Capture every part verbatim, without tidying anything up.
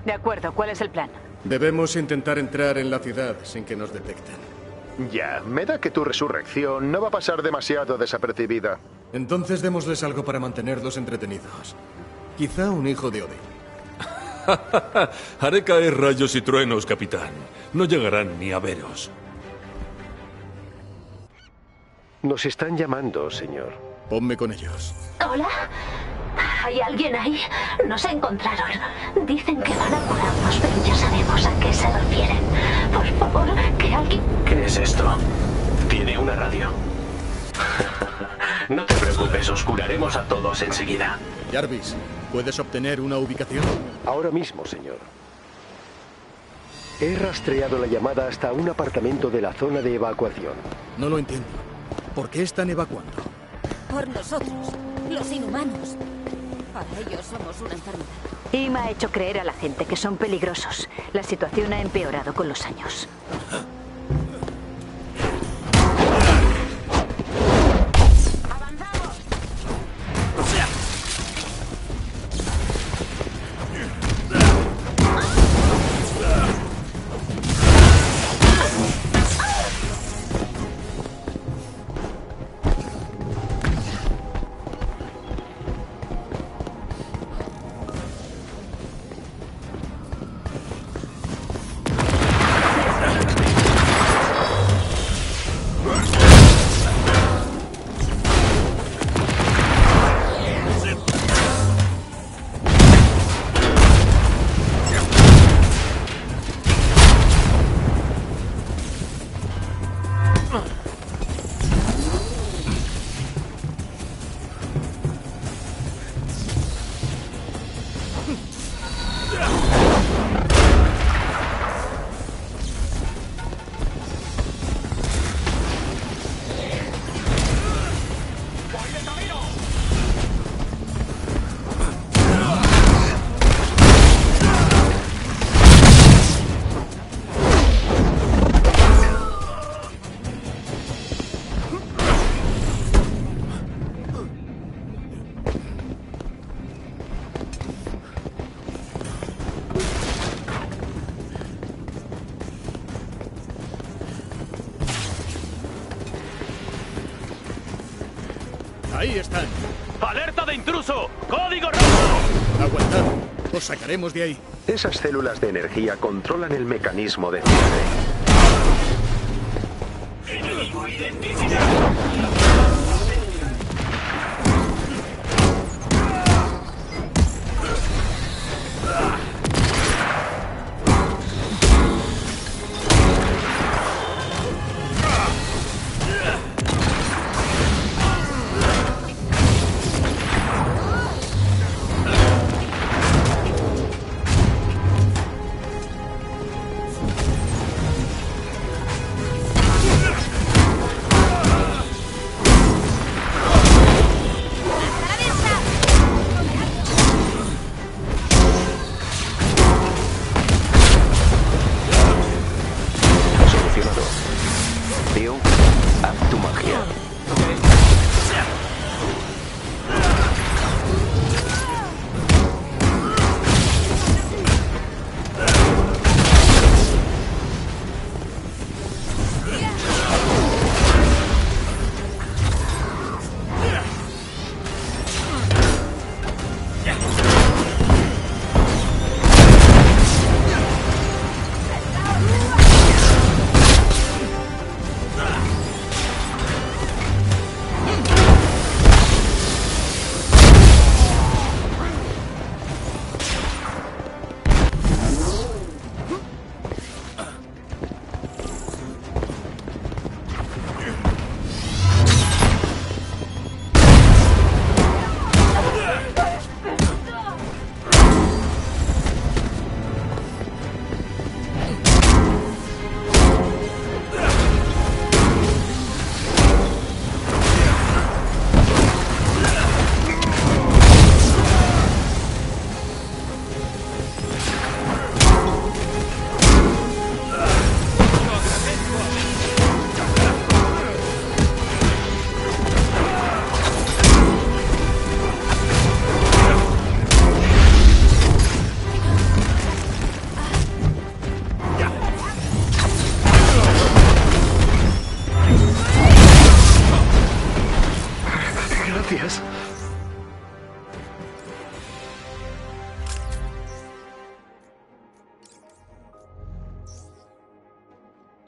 De acuerdo, ¿cuál es el plan? Debemos intentar entrar en la ciudad sin que nos detecten. Ya, me da que tu resurrección no va a pasar demasiado desapercibida. Entonces démosles algo para mantenerlos entretenidos. Quizá un hijo de Odín. Haré caer rayos y truenos, capitán. No llegarán ni a veros. Nos están llamando, señor. Ponme con ellos. ¿Hola? ¿Hay alguien ahí? Nos encontraron. Dicen que van a curarnos, pero ya sabemos a qué se refieren. Por favor, que alguien... ¿Qué es esto? Tiene una radio. No te preocupes, os curaremos a todos enseguida. Jarvis, ¿puedes obtener una ubicación? Ahora mismo, señor. He rastreado la llamada hasta un apartamento de la zona de evacuación. No lo entiendo. ¿Por qué están evacuando? Por nosotros, los inhumanos. Para ellos somos una enfermedad. Ima ha hecho creer a la gente que son peligrosos. La situación ha empeorado con los años. Ahí están. ¡Alerta de intruso! ¡Código rojo! Aguantad. Os sacaremos de ahí. Esas células de energía controlan el mecanismo de cierre. ¡Enemigo identificado!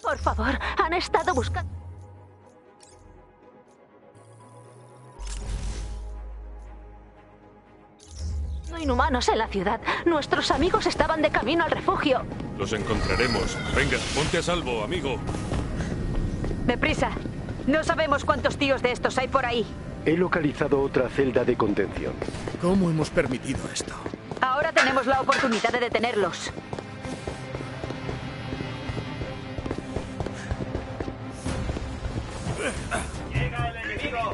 Por favor, han estado buscando... No inhumanos en la ciudad. Nuestros amigos estaban de camino al refugio. Los encontraremos. Venga, ponte a salvo, amigo. ¡Deprisa! No sabemos cuántos tíos de estos hay por ahí. He localizado otra celda de contención. ¿Cómo hemos permitido esto? Ahora tenemos la oportunidad de detenerlos. ¡Llega el enemigo!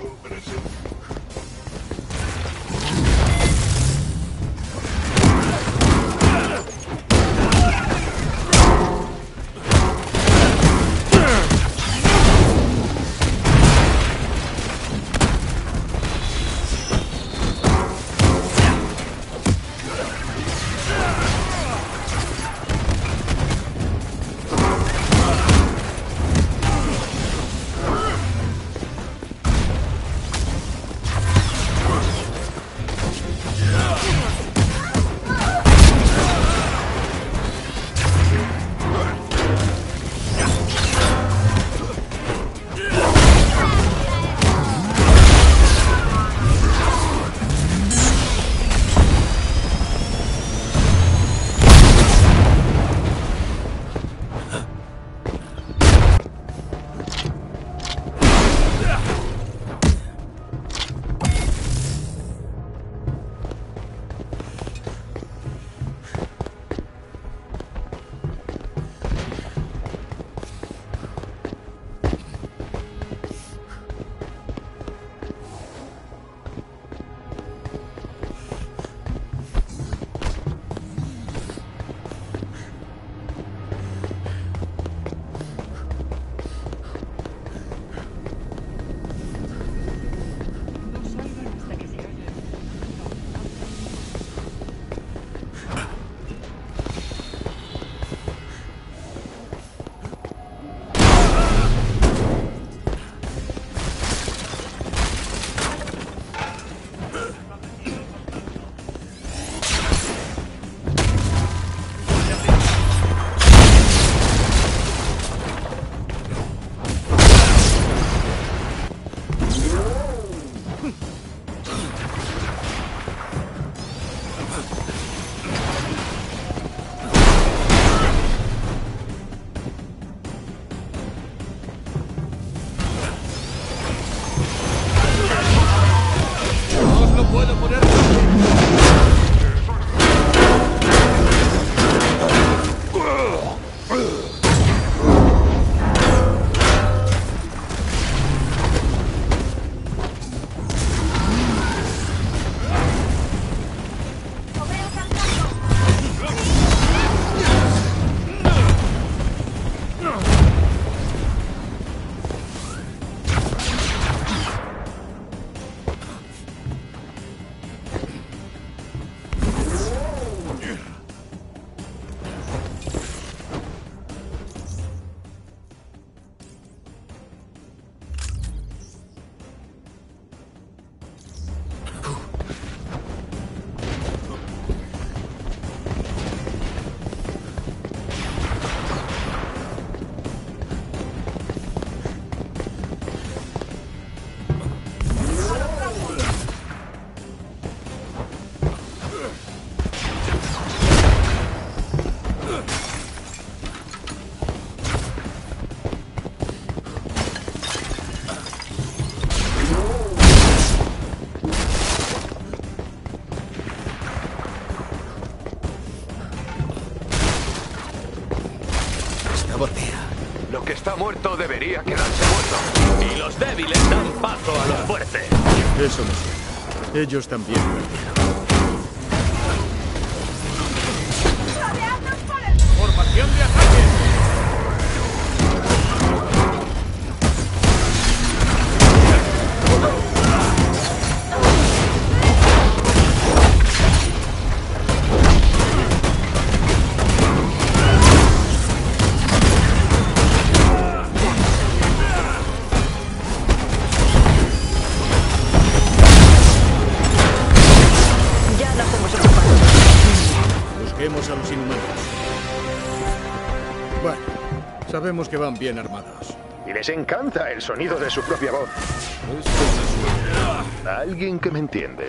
Lo que está muerto debería quedarse muerto. Y los débiles dan paso a los fuertes. Eso me suena. Ellos también perdieron. ¡Formación de ataque! Busquemos a los inhumanos. Bueno, Sabemos que van bien armados. Y les encanta el sonido de su propia voz. Esto me suena. Alguien que me entiende.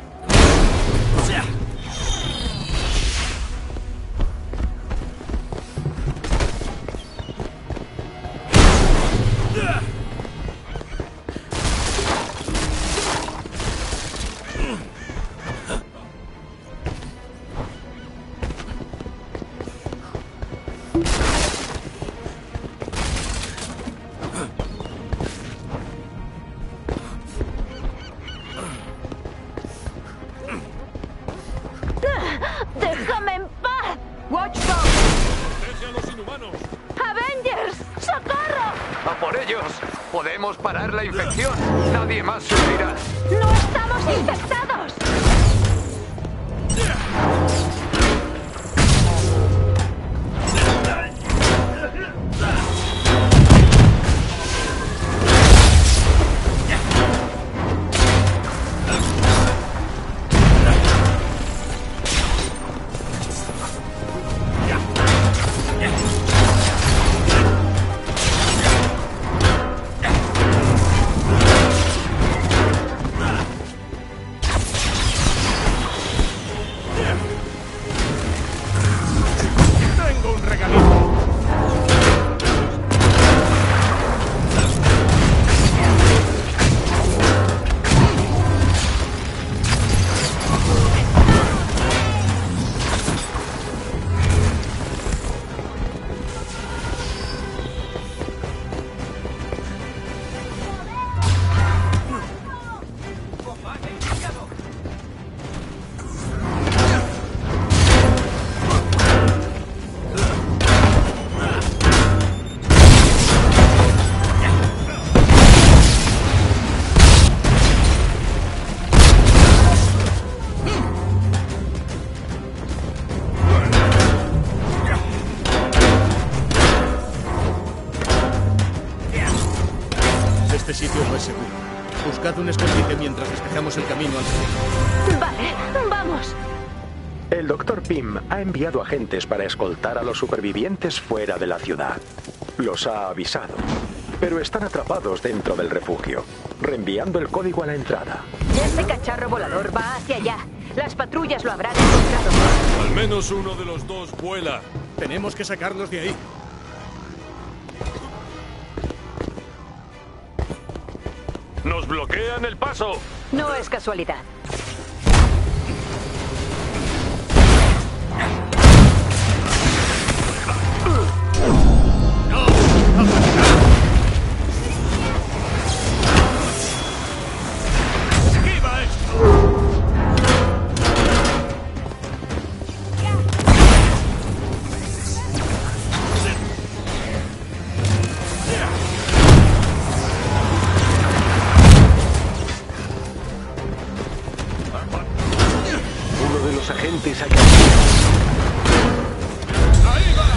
¡Déjame en paz! ¡Watchdog! ¡Protege a los inhumanos! ¡Avengers! ¡Socorro! ¡A por ellos! ¡Podemos parar la infección! ¡Nadie más se unirá! ¡No estamos infectados! ¡Tengo un regalito! Este sitio no es seguro. Buscad un escondite mientras despejamos el camino al sur. Vale, vamos. El doctor Pym ha enviado agentes para escoltar a los supervivientes fuera de la ciudad. Los ha avisado, pero están atrapados dentro del refugio, reenviando el código a la entrada. Ese cacharro volador va hacia allá. Las patrullas lo habrán encontrado. Al menos uno de los dos vuela. Tenemos que sacarlos de ahí. ¡Nos bloquean el paso! No es casualidad. ¡Esquiva esto! Uno de los agentes ha ¡Ahí va!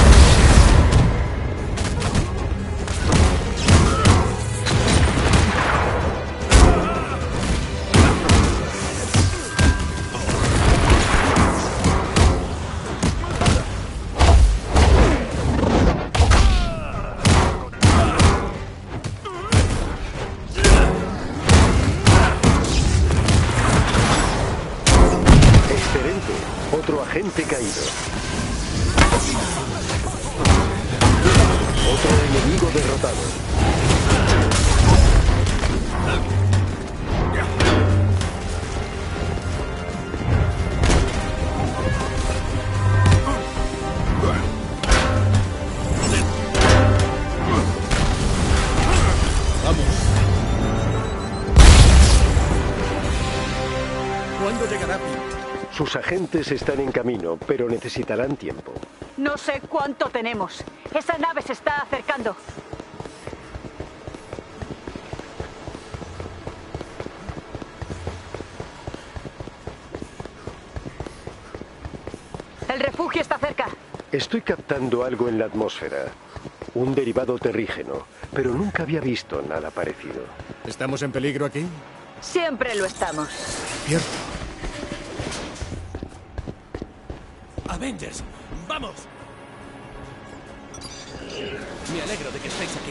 Excelente. Otro agente caído. Otro enemigo derrotado. Vamos. ¿Cuándo llegará Pym? Sus agentes están en camino, pero necesitarán tiempo. No sé cuánto tenemos. Esa nave se está acercando. El refugio está cerca. Estoy captando algo en la atmósfera. Un derivado terrígeno, pero nunca había visto nada parecido. ¿Estamos en peligro aquí? Siempre lo estamos. Cierto. Avengers, vamos. Me alegro de que estéis aquí.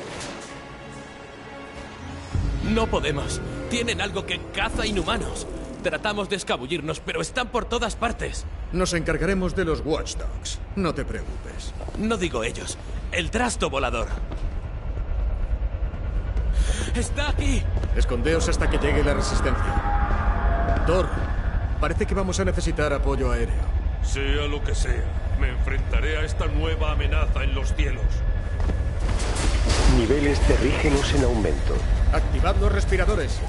No podemos. Tienen algo que caza inhumanos. Tratamos de escabullirnos, pero están por todas partes. Nos encargaremos de los Watchdogs. No te preocupes. No digo ellos. El trasto volador. ¡Está aquí! Escondeos hasta que llegue la resistencia. Thor, parece que vamos a necesitar apoyo aéreo. Sea lo que sea, me enfrentaré a esta nueva amenaza en los cielos. Niveles terrígenos en aumento. Activad los respiradores.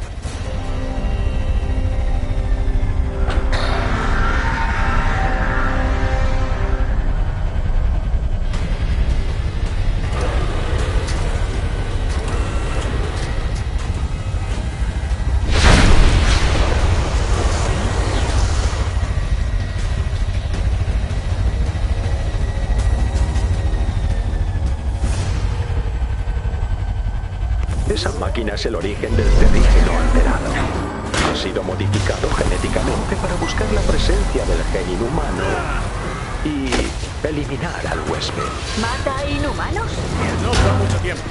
Esa máquina es el origen del terrígeno alterado. Ha sido modificado genéticamente para buscar la presencia del gen inhumano y eliminar al huésped. ¿Mata a inhumanos? No da mucho tiempo.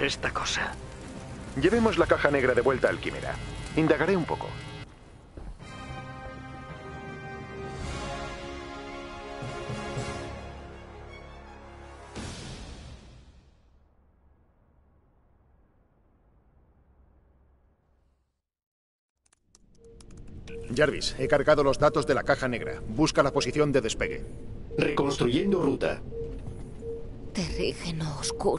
esta cosa? Llevemos la caja negra de vuelta al Quimera. Indagaré un poco. Jarvis, he cargado los datos de la caja negra. Busca la posición de despegue. Reconstruyendo ruta. Terrígeno oscuro.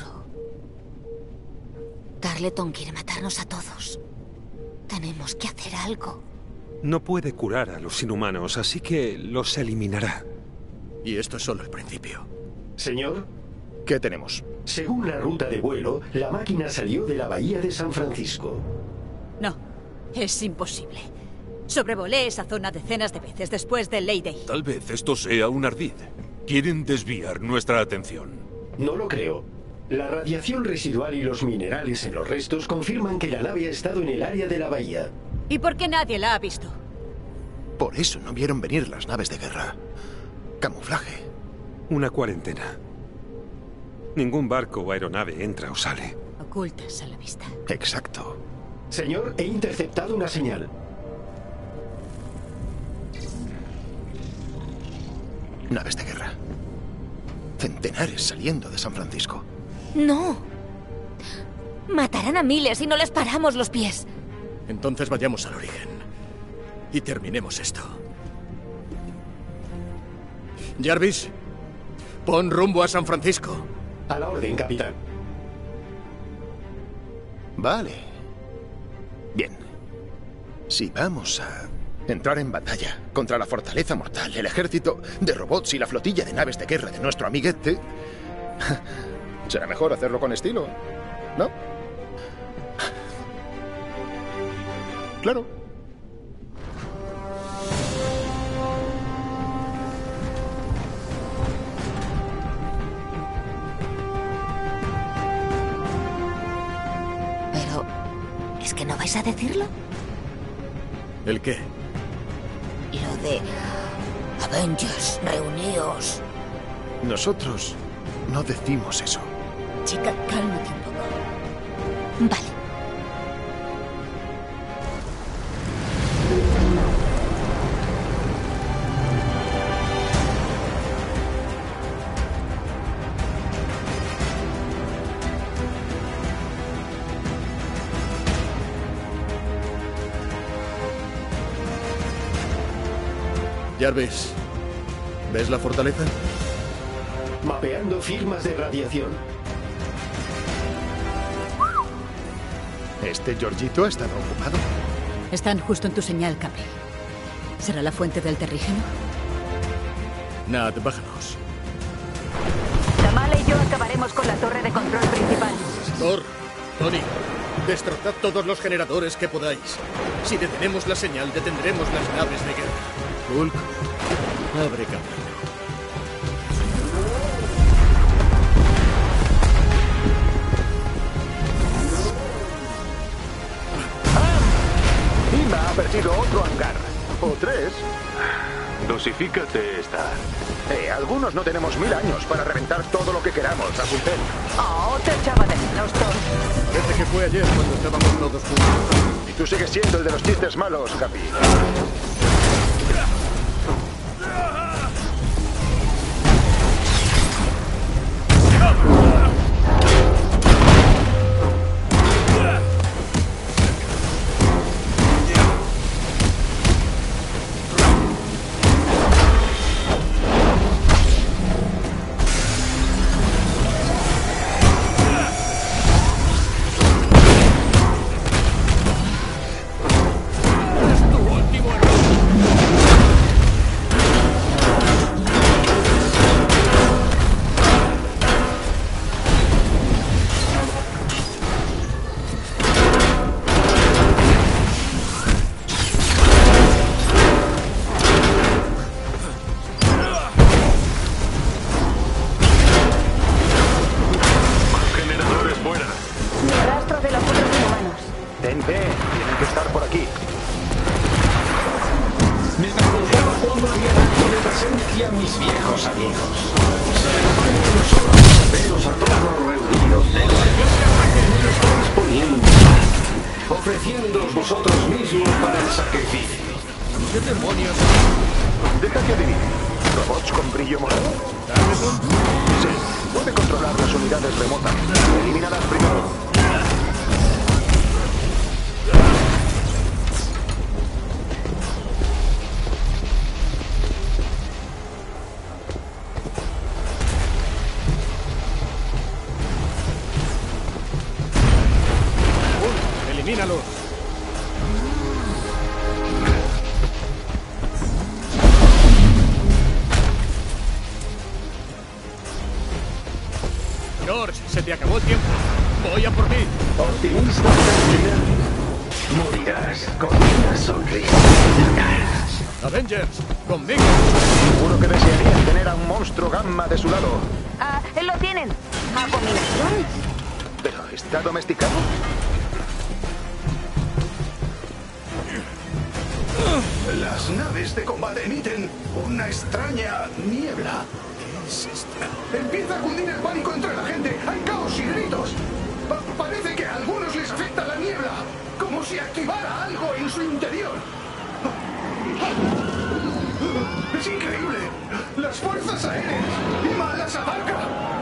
Tarleton quiere matarnos a todos. Tenemos que hacer algo. No puede curar a los inhumanos, así que los eliminará. Y esto es solo el principio. Señor, ¿qué tenemos? según la ruta de vuelo, la máquina salió de la bahía de San Francisco. No, es imposible. Sobrevolé esa zona decenas de veces después del Ley Day. Tal vez esto sea un ardid. Quieren desviar nuestra atención. No lo creo. La radiación residual y los minerales en los restos confirman que la nave ha estado en el área de la bahía. ¿Y por qué nadie la ha visto? Por eso no vieron venir las naves de guerra. Camuflaje. Una cuarentena. Ningún barco o aeronave entra o sale. Ocultas a la vista. Exacto. Señor, he interceptado una señal. Naves de guerra. Centenares saliendo de San Francisco. No. Matarán a miles si no les paramos los pies. Entonces vayamos al origen. Y terminemos esto. Jarvis, pon rumbo a San Francisco. A la orden, capitán. Vale. Bien. Si vamos a entrar en batalla contra la fortaleza mortal, el ejército de robots y la flotilla de naves de guerra de nuestro amiguete, será mejor hacerlo con estilo, ¿no? Claro. Pero, ¿es que no vais a decirlo? ¿El qué? Lo de Avengers, reuníos. Nosotros no decimos eso. Chica, cálmate un poco. Vale. Jarvis, ¿ves la fortaleza? Mapeando firmas de radiación. ¿Este Georgito ha estado ocupado? Están justo en tu señal, Capi. ¿Será la fuente del terrígeno? Nat, bájanos. Tamala y yo acabaremos con la torre de control principal. Thor, Tony, destrozad todos los generadores que podáis. Si detenemos la señal, detendremos las naves de guerra. Hulk, abre camino. Ima ha perdido otro hangar. O tres. Dosifícate esta. Eh, algunos no tenemos mil años para reventar todo lo que queramos, Rapunzel. Oh, te echaba de menos, Thor. Desde que fue ayer cuando estábamos todos juntos. Y tú sigues siendo el de los chistes malos, Capi. Vemos a todos reunidos. ofreciéndoos vosotros mismos para el sacrificio. ¿Qué demonios? Deja que adivine. ¿Robots con brillo morado? Sí, puede controlar las unidades remotamente. Elimínalas primero. ¡Elimínalos! George, se te acabó el tiempo. Voy a por ti. Optimista terminal. Morirás con una sonrisa en la cara. Avengers, conmigo. Uno que desearía tener a un monstruo gamma de su lado. Ah, lo tienen. ¿Abominación? ¿Pero está domesticado? Las naves de combate emiten una extraña niebla. ¿Qué es esto? Empieza a cundir el pánico entre la gente. Hay caos y gritos. Pa- parece que a algunos les afecta la niebla, como si activara algo en su interior. Es increíble. Las fuerzas aéreas y las atacan.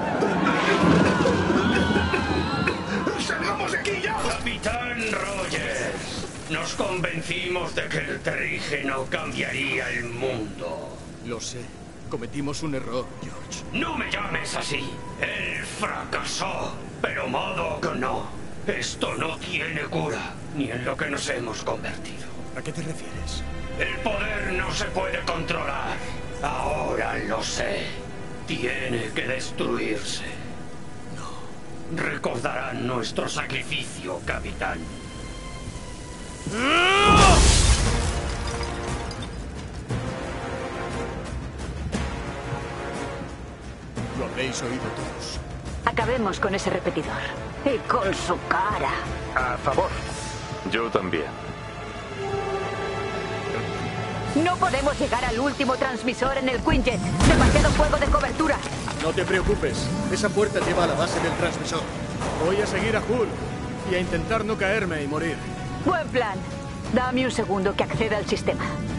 ¡Salgamos de aquí ya! Capitán Rogers, nos convencimos de que el terrígeno cambiaría el mundo. Lo sé. Cometimos un error, George. No me llames así. Él fracasó, pero modo que no. Esto no tiene cura, ni en lo que nos hemos convertido. ¿A qué te refieres? El poder no se puede controlar. Ahora lo sé. Tiene que destruirse. No. Recordarán nuestro sacrificio, capitán. Lo habréis oído todos. Acabemos con ese repetidor. Y con su cara. A favor. Yo también. No podemos llegar al último transmisor en el Quinjet. Demasiado fuego de cobertura. No te preocupes. Esa puerta lleva a la base del transmisor. Voy a seguir a Hulk y a intentar no caerme y morir. Buen plan. Dame un segundo que acceda al sistema.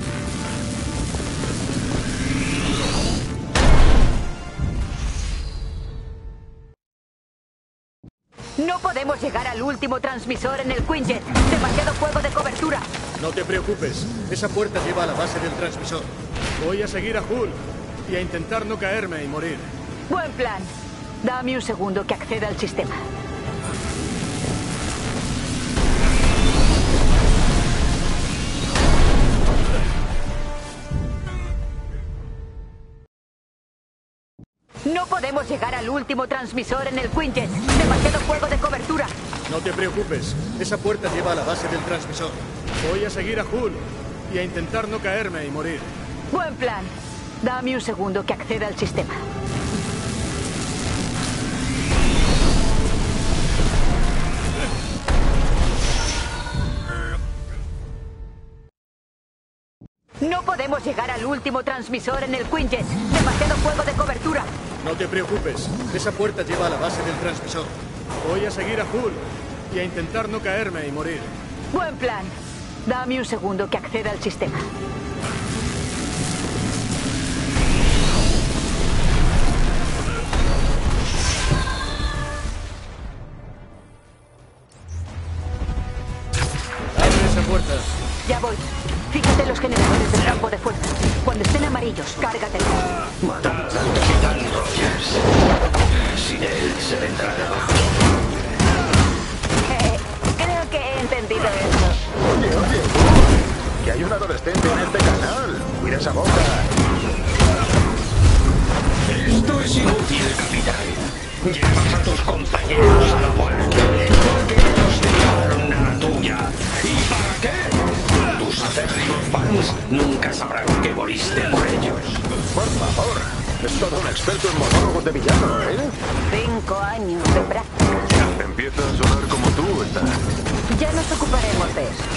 No podemos llegar al último transmisor en el Quinjet. Demasiado fuego de cobertura. No te preocupes. Esa puerta lleva a la base del transmisor. Voy a seguir a Hulk y a intentar no caerme y morir. Buen plan. Dame un segundo que acceda al sistema. No podemos llegar al último transmisor en el Quinjet. Demasiado fuego de cobertura. No te preocupes. Esa puerta lleva a la base del transmisor. Voy a seguir a Hulk y a intentar no caerme y morir. Buen plan. Dame un segundo que acceda al sistema. No podemos llegar al último transmisor en el Quinjet. Demasiado fuego de cobertura. No te preocupes. Esa puerta lleva a la base del transmisor. Voy a seguir a Hulk y a intentar no caerme y morir. Buen plan. Dame un segundo que acceda al sistema. Abre esa puerta. Ya voy. Fíjate en los generadores del campo de fuerza. Cuando estén amarillos, cárgatelos. Matad al capitán Rogers. Sin él se vendrá abajo. Eh, creo que he entendido eso. Oye, oye, que hay un adolescente en este canal. Cuida esa boca. Esto es inútil, capitán. Llevas a tus compañeros a la muerte. Porque ellos te llevaron a la tuya. ¿Y para qué? Tus acérrimos fans nunca sabrán que moriste por ellos. Por favor. Es todo un experto en monólogos de villano, ¿eh? Cinco años de práctica. Empieza a sonar como tú, Stan. Ya nos ocuparemos de eso.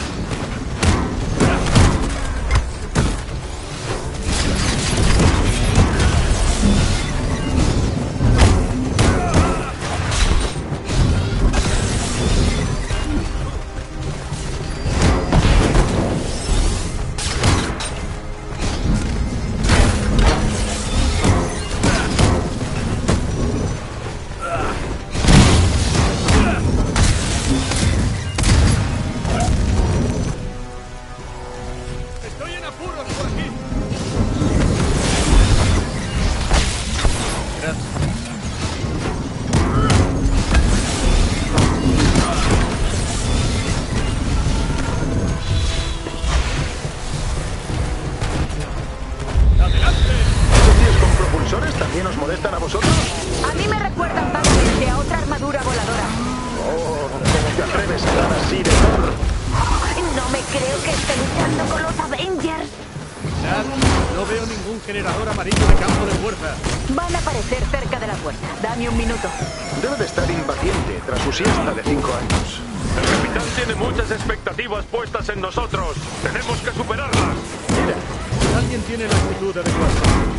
veo ningún generador amarillo de campo de fuerza. Van a aparecer cerca de la puerta. Dame un minuto. Debe de estar impaciente tras su siesta de cinco años. El capitán tiene muchas expectativas puestas en nosotros. Tenemos que superarlas. Mira, alguien tiene la actitud adecuada.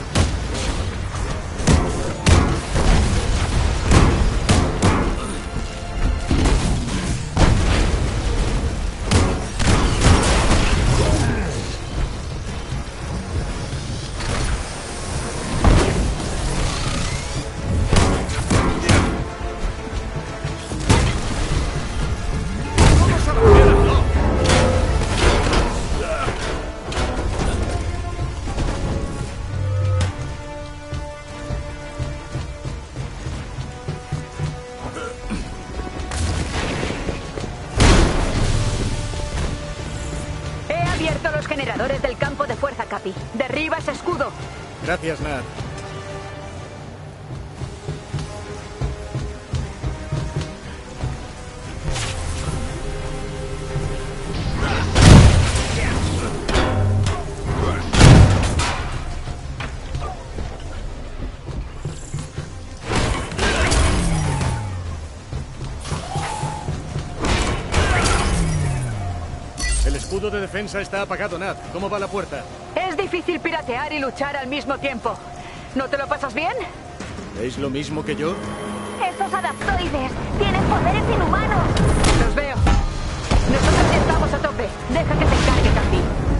Generadores del campo de fuerza, Capi. Derriba ese escudo. Gracias, Nat. El escudo de defensa está apagado, Nat. ¿Cómo va la puerta? Es difícil piratear y luchar al mismo tiempo. ¿No te lo pasas bien? ¿Veis lo mismo que yo? Esos adaptoides tienen poderes inhumanos. Los veo. Nosotros ya estamos a tope. Deja que te encargue, Capi.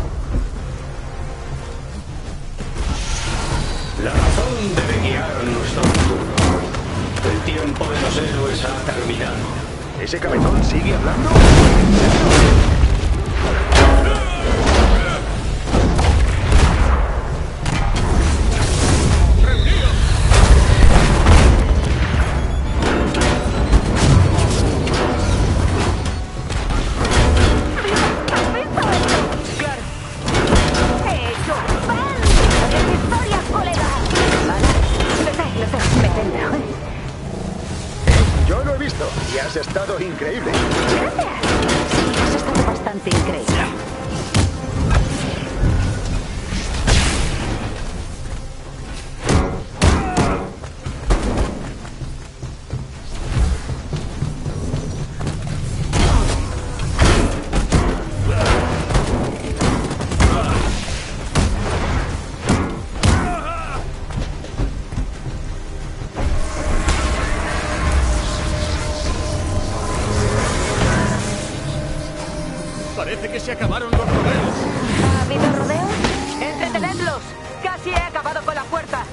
La razón debe guiar nuestro futuro. El tiempo de los héroes ha terminado. ¿Ese cabezón sigue hablando? Y has estado increíble. Gracias. Sí, has estado bastante increíble. Parece que se acabaron los rodeos. ¿Ha habido rodeos? ¡Entretenedlos! ¡Casi he acabado con la puerta!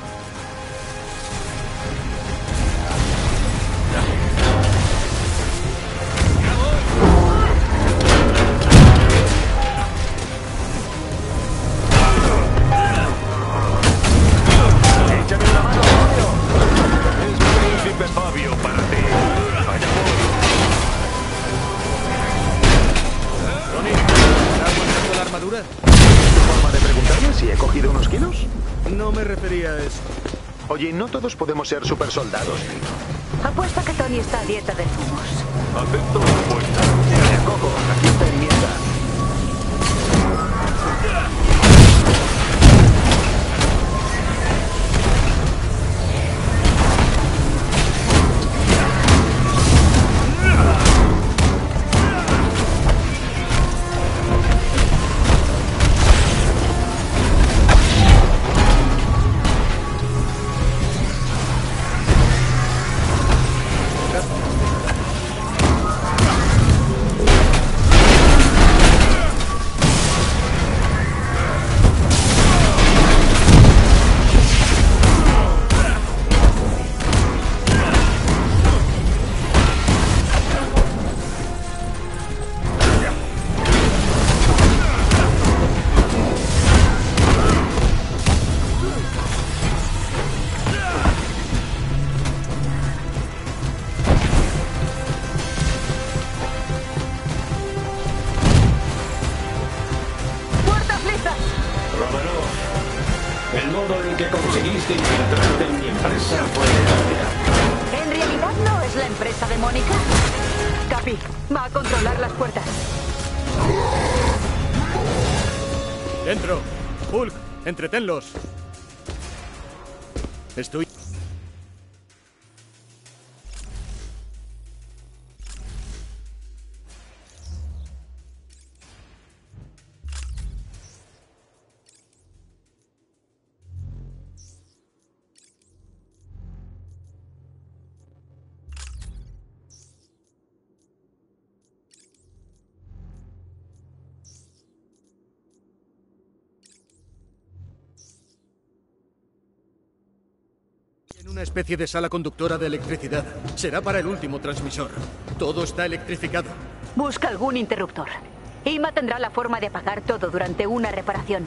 ¡Échame una mano, Fabio! Es príncipe Fabio para ti. Allá voy. ¿Está aguantando la armadura? ¿Tu forma de preguntarme si he cogido unos kilos? No me refería a eso. Oye, no todos podemos ser super soldados. Apuesto que Tony está a dieta de zumos. Acepto la apuesta. Te acojo, aquí está enmienda. El modo en que conseguiste infiltrarte en mi empresa fue admirable. En realidad no es la empresa de Mónica. Capi, va a controlar las puertas. Dentro. Hulk, Entretenlos. Estoy... En una especie de sala conductora de electricidad. Será para el último transmisor. Todo está electrificado. Busca algún interruptor. Ima tendrá la forma de apagar todo durante una reparación.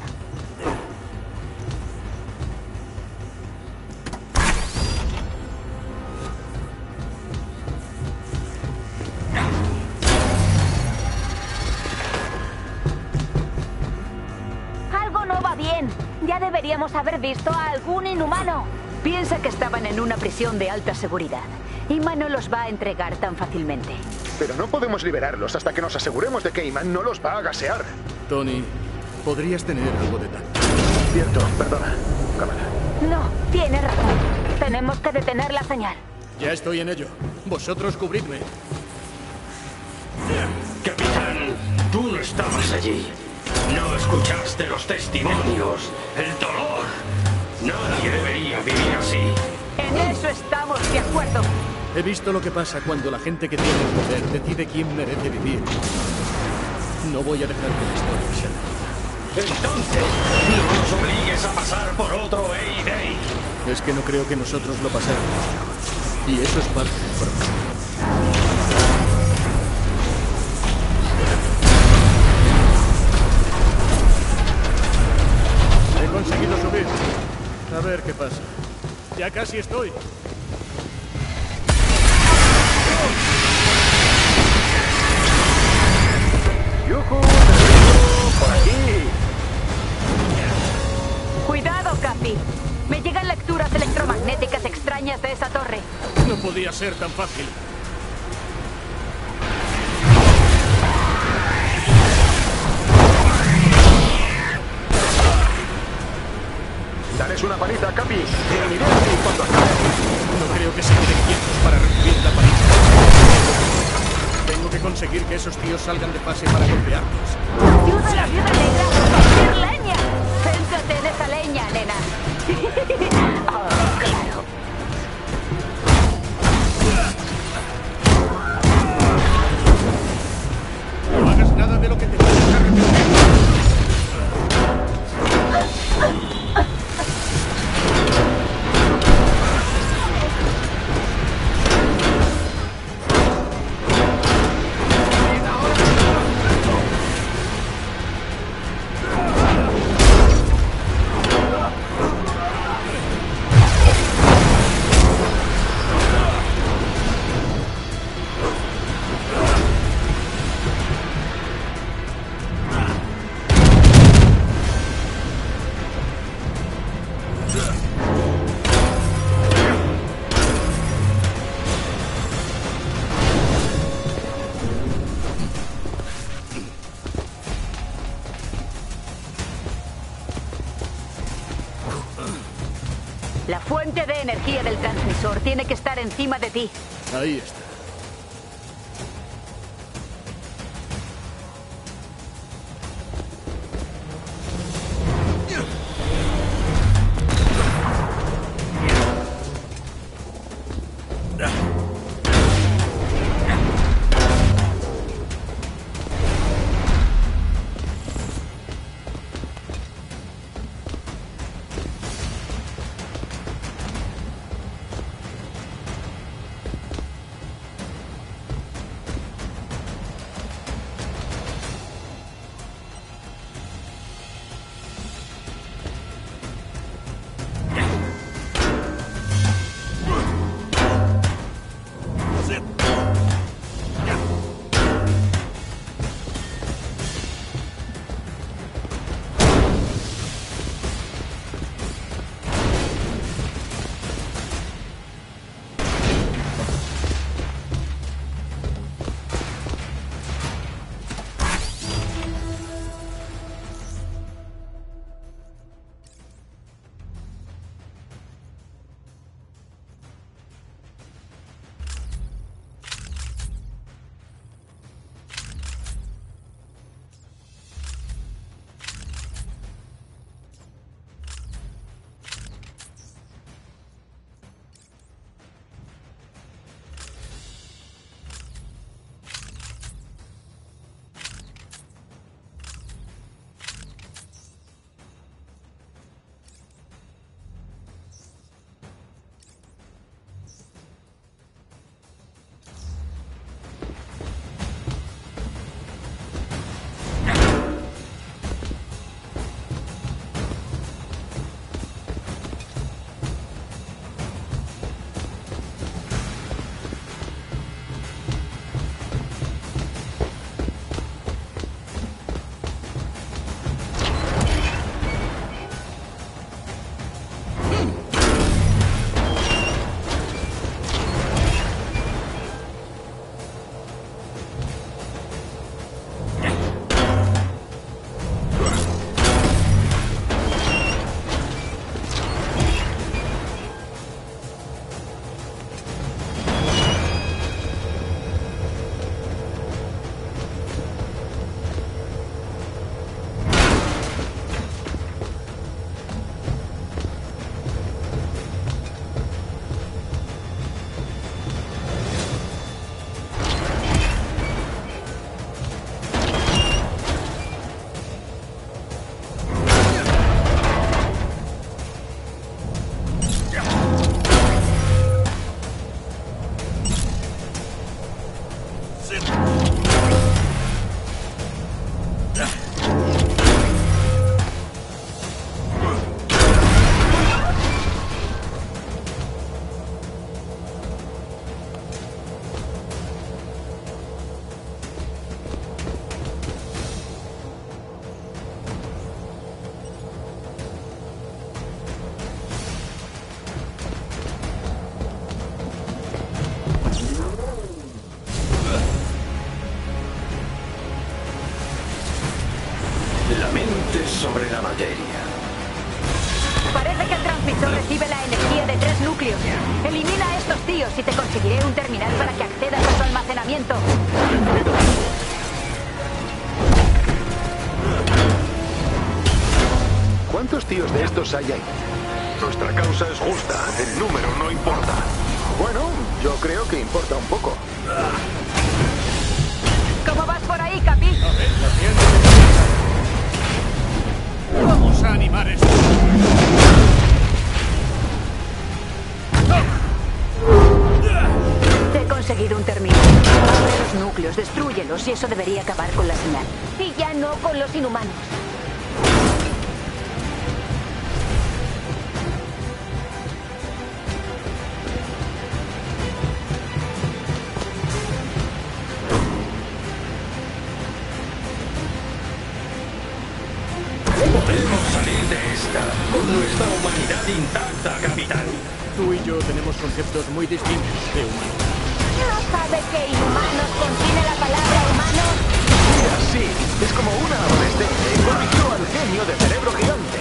Algo no va bien. Ya deberíamos haber visto a algún inhumano. Piensa que estaban en una prisión de alta seguridad. Ima no los va a entregar tan fácilmente. Pero no podemos liberarlos hasta que nos aseguremos de que Iman no los va a gasear. Tony, podrías tener algo de tacto. Cierto, perdona. Cámara. No, tiene razón. Tenemos que detener la señal. Ya estoy en ello. Vosotros cubridme. Capitán, tú no estabas allí. No escuchaste los testimonios, el dolor. Nadie debería vivir así. En eso estamos de acuerdo. He visto lo que pasa cuando la gente que tiene el poder decide quién merece vivir. No voy a dejar que la historia se repita. Entonces, no nos obligues a pasar por otro A-Day. Es que no creo que nosotros lo pasáramos. Y eso es parte del problema. He conseguido subir. A ver qué pasa. Ya casi estoy. ¡Yujú! ¡Por aquí! Cuidado, Capi. Me llegan lecturas electromagnéticas extrañas de esa torre. No podía ser tan fácil. Dales una paliza, Capi. Te uniré a ti cuando acabe. No creo que se queden quietos para recibir la paliza. Tengo que conseguir que esos tíos salgan de fase para golpearlos. ¡Ayuda a la viuda negra a conseguir leña! Céntrate en esa leña, nena. Oh, claro. No hagas nada de lo que te vayas a arrepentir. La fuente de energía del transmisor tiene que estar encima de ti. Ahí está. La mente sobre la materia. Parece que el transmisor recibe la energía de tres núcleos. Elimina a estos tíos y te conseguiré un terminal para que accedas a su almacenamiento. ¿Cuántos tíos de estos hay ahí? Nuestra causa es justa. El número no importa. Bueno, yo creo que importa un poco. ¿Cómo vas por ahí, Capi? Vamos a animar esto. Te he conseguido un terminal. Abre los núcleos, destrúyelos y eso debería acabar con la señal. Y ya no con los inhumanos. Podemos salir de esta con nuestra humanidad intacta, capitán. Tú y yo tenemos conceptos muy distintos de humanos. ¿No sabe que inhumanos contiene la palabra humanos? Mira, sí, es como una adolescente corrigió al genio de cerebro gigante.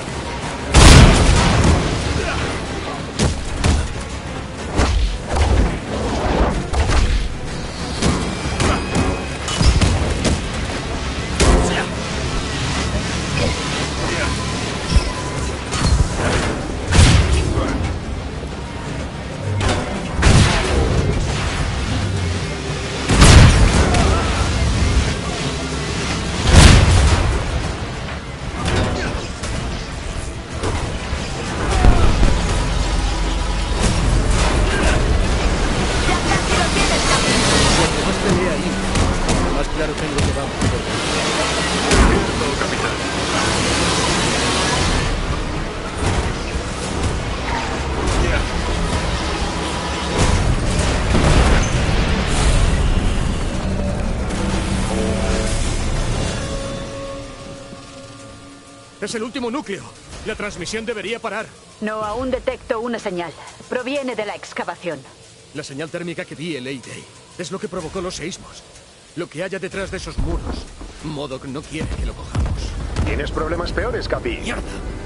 Es el último núcleo. La transmisión debería parar. No, aún detecto una señal. Proviene de la excavación. La señal térmica que vi el A-Day es lo que provocó los seísmos. Lo que haya detrás de esos muros. MODOK no quiere que lo cojamos. Tienes problemas peores, Capi. ¡Mierda!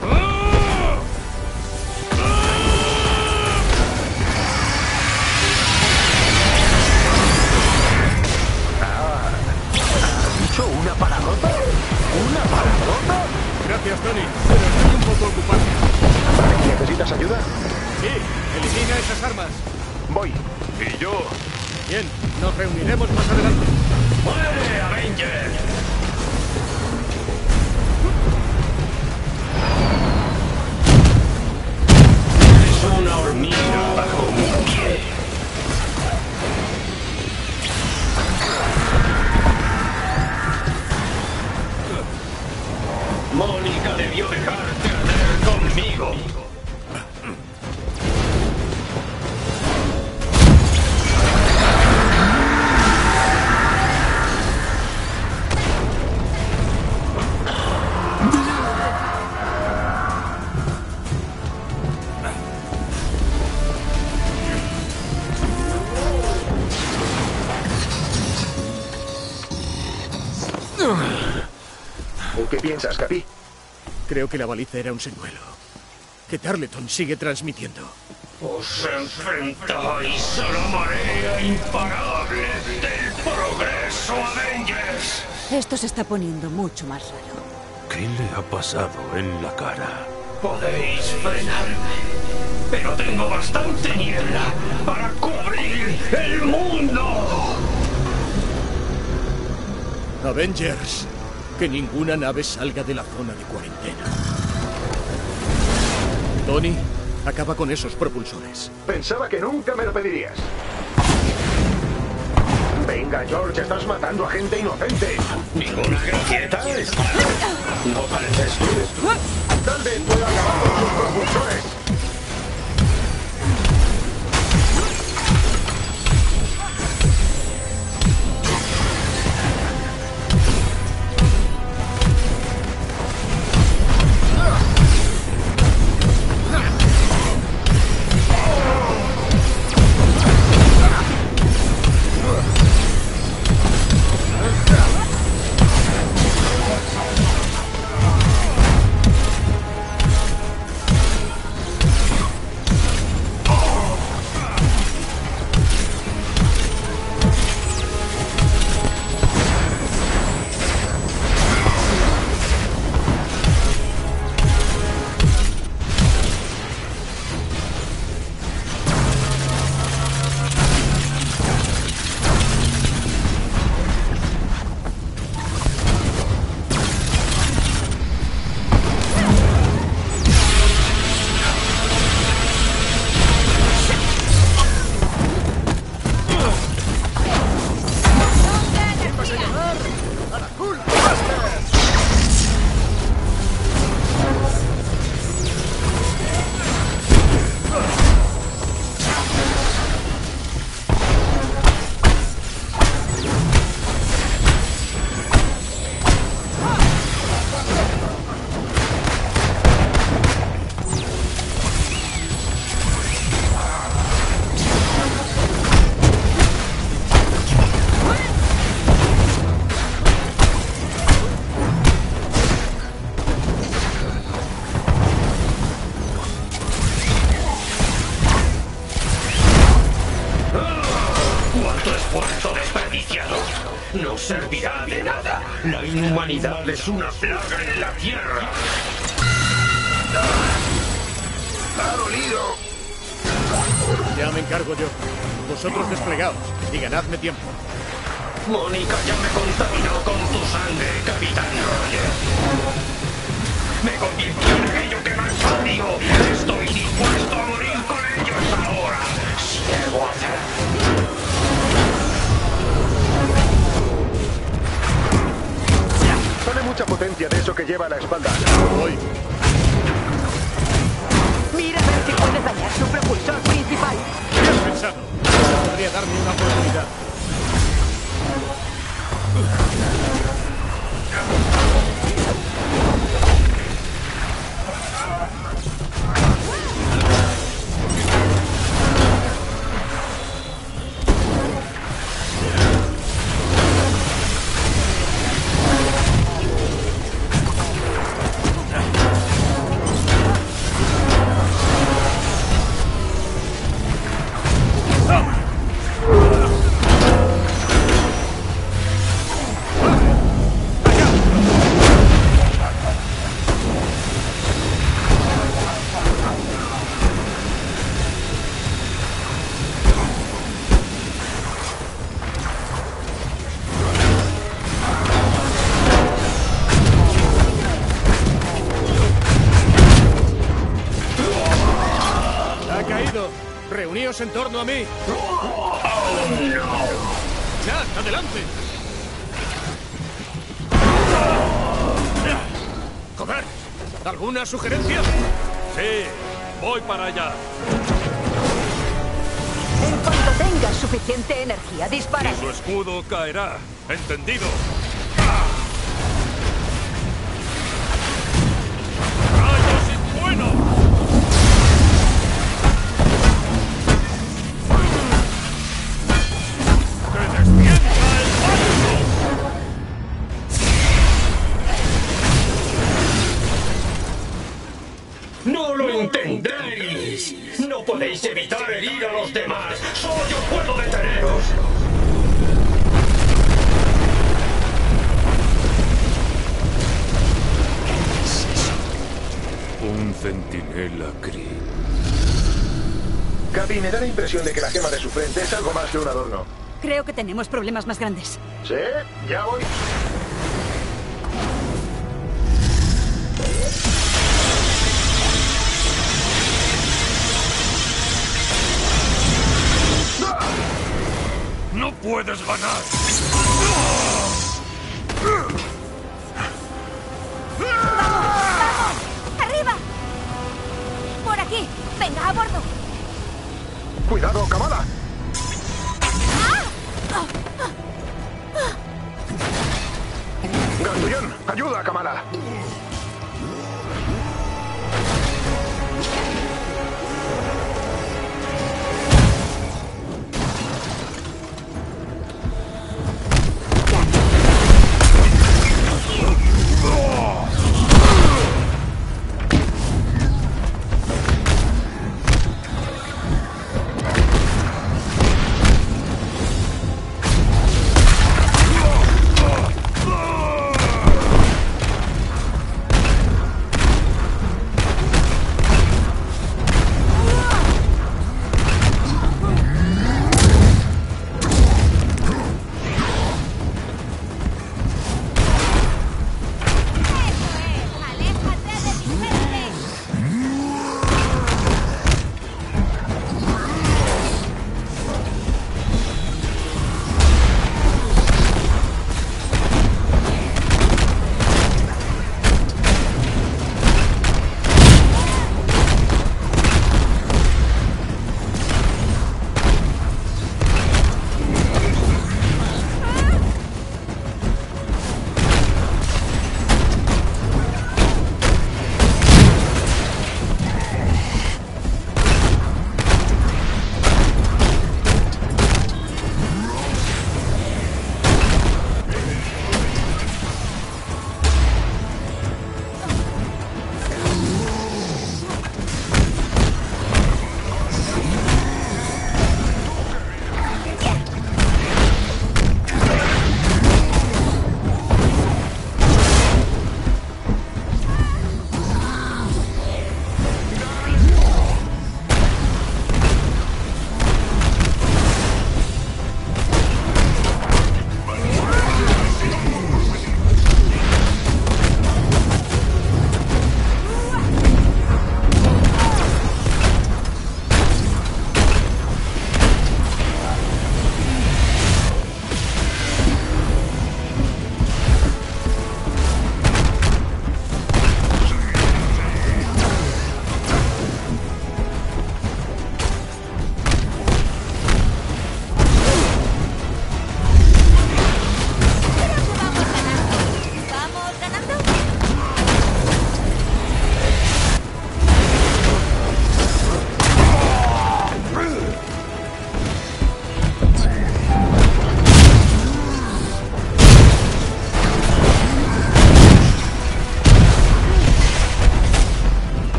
Ah, ¿has dicho una palabrota? ¿Una palabrota? Gracias, Tony, pero estoy un poco ocupado. Vale, ¿necesitas ayuda? Sí, elimina esas armas. Voy. ¿Y yo? Bien, nos reuniremos más adelante. ¡Muere, Avenger! Es una hormiga bajo mi pie. Mónica debió dejarte arder conmigo. ¿Qué piensas, Capi? Creo que la baliza era un señuelo. Que Tarleton sigue transmitiendo. Os enfrentáis a la marea imparable del progreso, Avengers. Esto se está poniendo mucho más raro. ¿Qué le ha pasado en la cara? Podéis frenarme, pero tengo bastante niebla para cubrir el mundo. Avengers, que ninguna nave salga de la zona de cuarentena. Tony, acaba con esos propulsores. Pensaba que nunca me lo pedirías. Venga, George, estás matando a gente inocente. ¿Ninguna gracieta? No pareces tú. Tal vez pueda acabar con sus propulsores. La inhumanidad es una plaga en la Tierra. ¡Ha dolido! Ya me encargo yo. Vosotros desplegaos y ganadme tiempo. Mónica ya me contaminó con tu sangre, Capitán Roger. Me convirtió en aquello que más odio. Estoy dispuesto a morir con ellos ahora, si debo hacer. Sale mucha potencia de eso que lleva a la espalda. Voy. Mira a ver si puedes dañar su propulsor principal. Bien pensado. Podría darme una oportunidad. Reuníos en torno a mí. ¡Oh, no! ¡Jack, adelante! ¡Joder! ¿Alguna sugerencia? Sí, voy para allá. En cuanto tengas suficiente energía, dispara. Y su escudo caerá. ¿Entendido? ¡Rayos y truenos! ¡No lo entendéis! ¡No podéis evitar herir a los demás! ¡Solo yo puedo deteneros! Un centinela Kree. Capi, me da la impresión de que la gema de su frente es algo más que un adorno. Creo que tenemos problemas más grandes. ¿Sí? Ya voy. ¡No puedes ganar! ¡Arriba! ¡Por aquí! ¡Venga, a bordo! ¡Cuidado, Kamala! ¡Gandullón! ¡Ayuda, Kamala!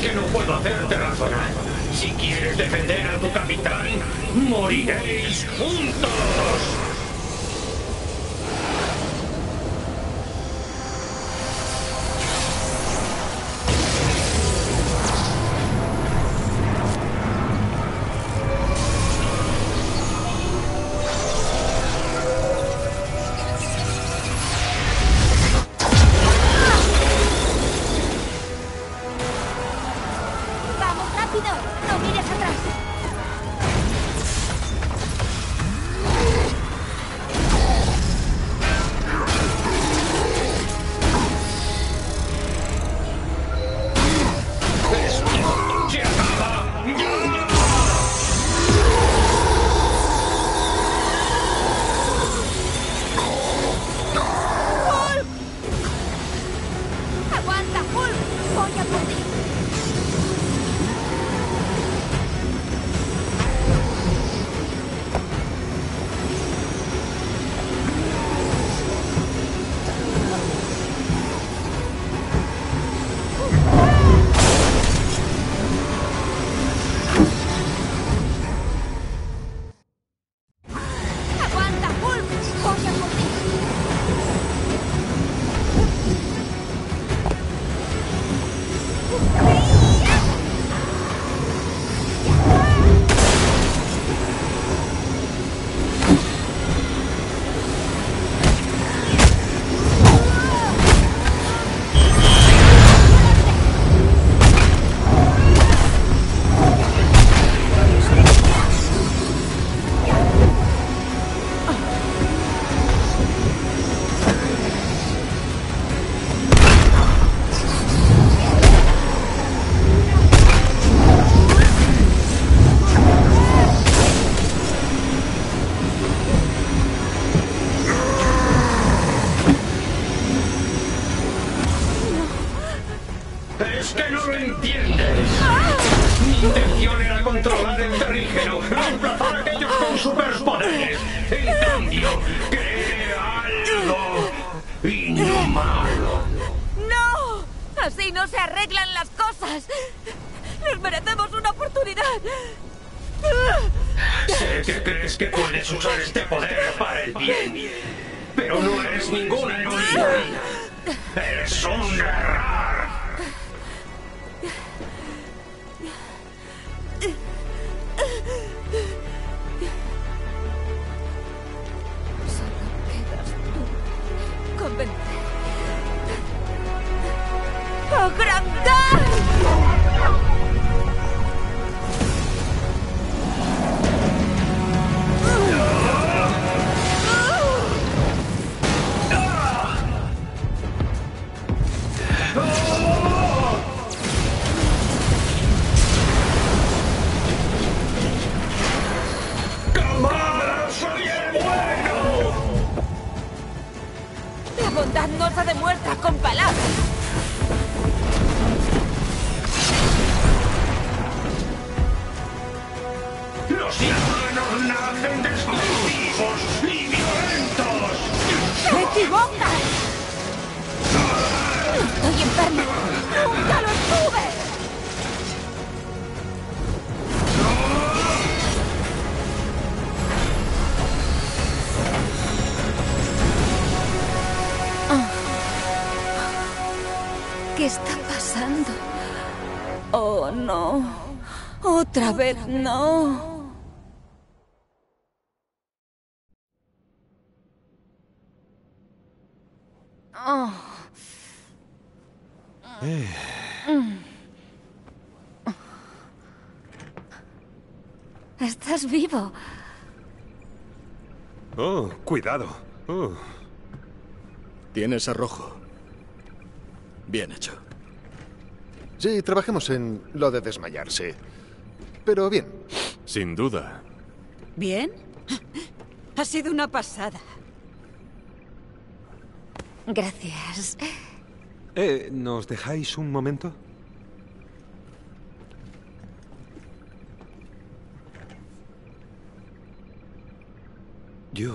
que no puedo hacerte razonar. Si quieres defender a tu capitán, moriréis juntos. Es que no lo entiendes. Mi intención era controlar el terrígeno, reemplazar a aquellos con superpoderes. En cambio, creé algo inhumano. ¡No! Así no se arreglan las cosas. Nos merecemos una oportunidad. Sé que crees que puedes usar este poder para el bien, pero no eres ninguna heroína. Eres un error. Solo quedas tú. Convencer. ¡Agrandar! La bondad no se demuestra con palabras. Los humanos nacen destructivos y violentos. ¡Te equivocas! Estoy enfermo. ¡Nunca lo estuve! ¿Qué está pasando? Oh, no. Otra vez no. Oh. Eh. Estás vivo. Oh, cuidado. Oh. Tienes arrojo. Bien hecho. Sí, trabajemos en lo de desmayarse. Pero bien. Sin duda. ¿Bien? Ha sido una pasada. Gracias. Eh, ¿nos dejáis un momento? Yo...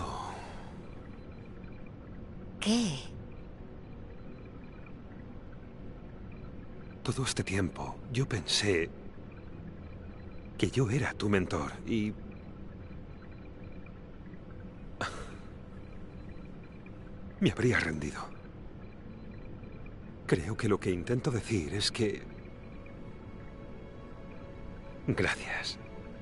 ¿Qué? Todo este tiempo yo pensé que yo era tu mentor y... me habría rendido. Creo que lo que intento decir es que... gracias.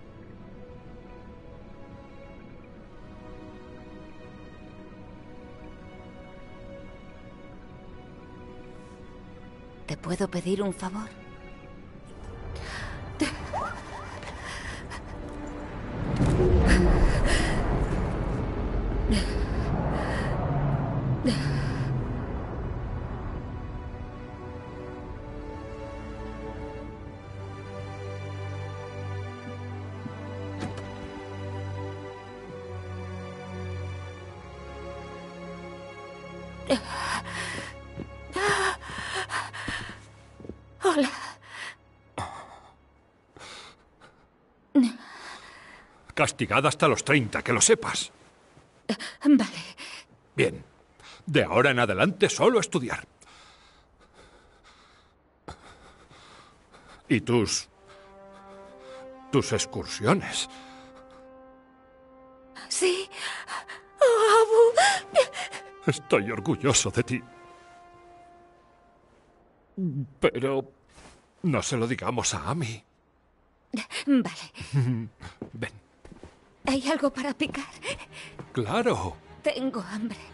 ¿Te puedo pedir un favor? Hola. Castigada hasta los treinta, que lo sepas. Vale. Bien. De ahora en adelante solo estudiar. Y tus... tus excursiones. Sí. Oh, Abu. Estoy orgulloso de ti. Pero... no se lo digamos a Amy. Vale. Ven. ¿Hay algo para picar? Claro. Tengo hambre.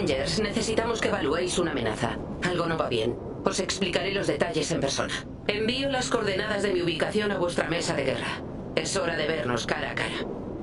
Avengers, necesitamos que evaluéis una amenaza. Algo no va bien. Os explicaré los detalles en persona. Envío las coordenadas de mi ubicación a vuestra mesa de guerra. Es hora de vernos cara a cara.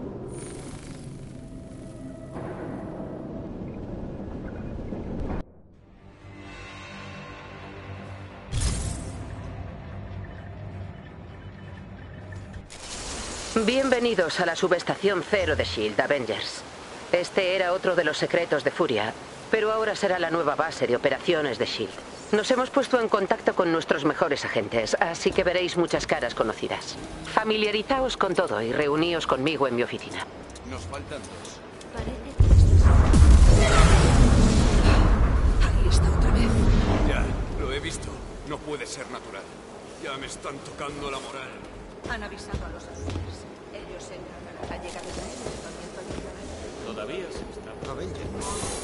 Bienvenidos a la subestación cero de Shield, Avengers. Este era otro de los secretos de Furia, pero ahora será la nueva base de operaciones de Shield. Nos hemos puesto en contacto con nuestros mejores agentes, así que veréis muchas caras conocidas. Familiarizaos con todo y reuníos conmigo en mi oficina. Nos faltan dos. Ahí está otra vez. Ya, lo he visto. No puede ser natural. Ya me están tocando la moral. Han avisado a los Avengers. Ellos se encargarán. Ha llegado ya el equipamiento adicional. Todavía se está. Avengers.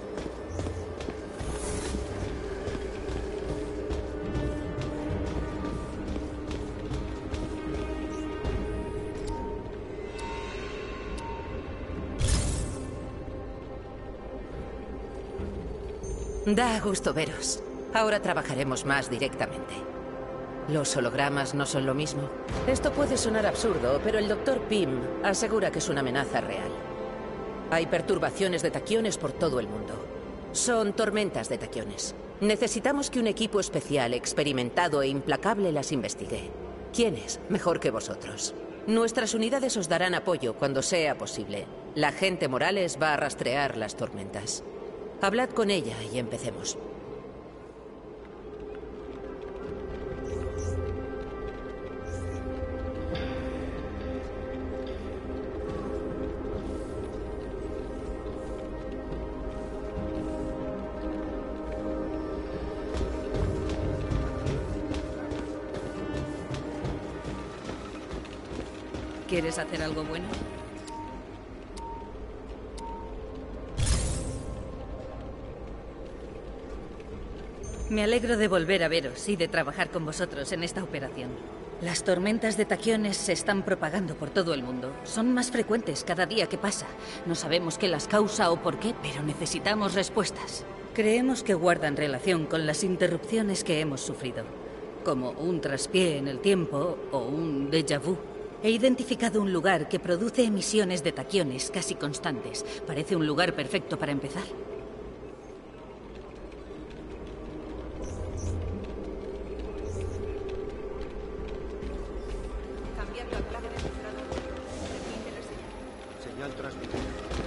Da gusto veros. Ahora trabajaremos más directamente. ¿Los hologramas no son lo mismo? Esto puede sonar absurdo, pero el doctor Pym asegura que es una amenaza real. Hay perturbaciones de taquiones por todo el mundo. Son tormentas de taquiones. Necesitamos que un equipo especial, experimentado e implacable las investigue. ¿Quiénes? Mejor que vosotros. Nuestras unidades os darán apoyo cuando sea posible. La agente Morales va a rastrear las tormentas. Hablad con ella y empecemos. ¿Quieres hacer algo bueno? Me alegro de volver a veros y de trabajar con vosotros en esta operación. Las tormentas de taquiones se están propagando por todo el mundo. Son más frecuentes cada día que pasa. No sabemos qué las causa o por qué, pero necesitamos respuestas. Creemos que guardan relación con las interrupciones que hemos sufrido, como un traspié en el tiempo o un déjà vu. He identificado un lugar que produce emisiones de taquiones casi constantes. Parece un lugar perfecto para empezar. Cambiando a clave de cifrado. Repite la señal. Señal transmitida.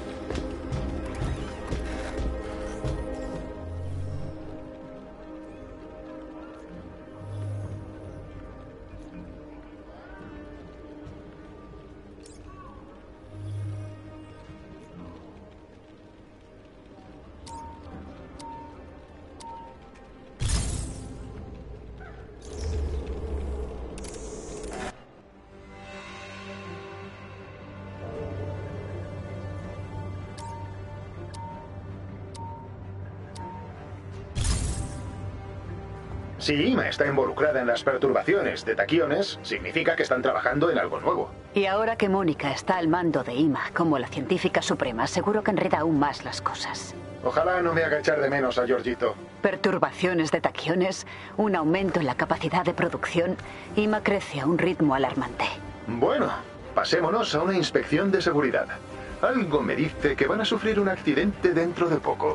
Si I M A está involucrada en las perturbaciones de taquiones, significa que están trabajando en algo nuevo. Y ahora que Mónica está al mando de I M A como la científica suprema, seguro que enreda aún más las cosas. Ojalá no me haga echar de menos a Georgito. Perturbaciones de taquiones, un aumento en la capacidad de producción. I M A crece a un ritmo alarmante. Bueno, pasémonos a una inspección de seguridad. Algo me dice que van a sufrir un accidente dentro de poco.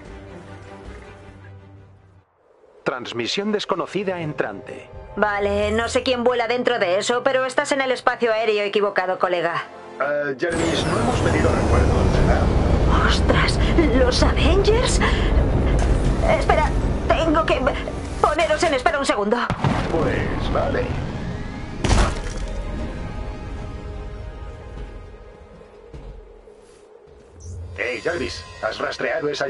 Transmisión desconocida entrante. Vale, no sé quién vuela dentro de eso, pero estás en el espacio aéreo equivocado, colega. Uh, Jeremy, no hemos pedido recuerdos, ¿verdad? ¡Ostras! ¿Los Avengers? Espera, tengo que poneros en espera un segundo. Pues vale. Hey, Jarvis, ¿has rastreado esa...?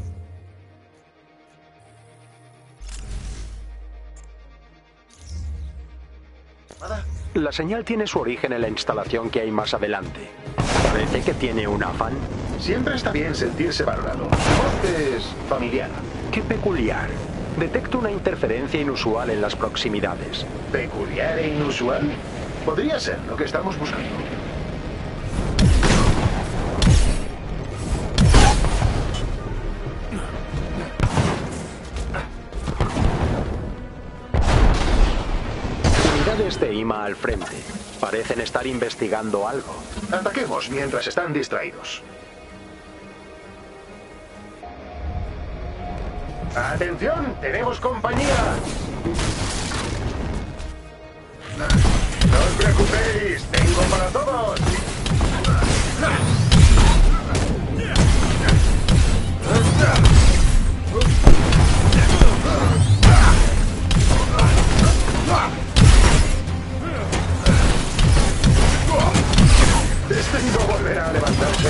La señal tiene su origen en la instalación que hay más adelante. Parece que tiene un afán. Siempre está bien sentirse valorado. Es familiar. Qué peculiar. Detecto una interferencia inusual en las proximidades. ¿Peculiar e inusual? Podría ser lo que estamos buscando. Agentes de I M A al frente. Parecen estar investigando algo. Ataquemos mientras están distraídos. ¡Atención! ¡Tenemos compañía! ¡No os preocupéis! ¡Tengo para todos! Este no volverá a levantarse.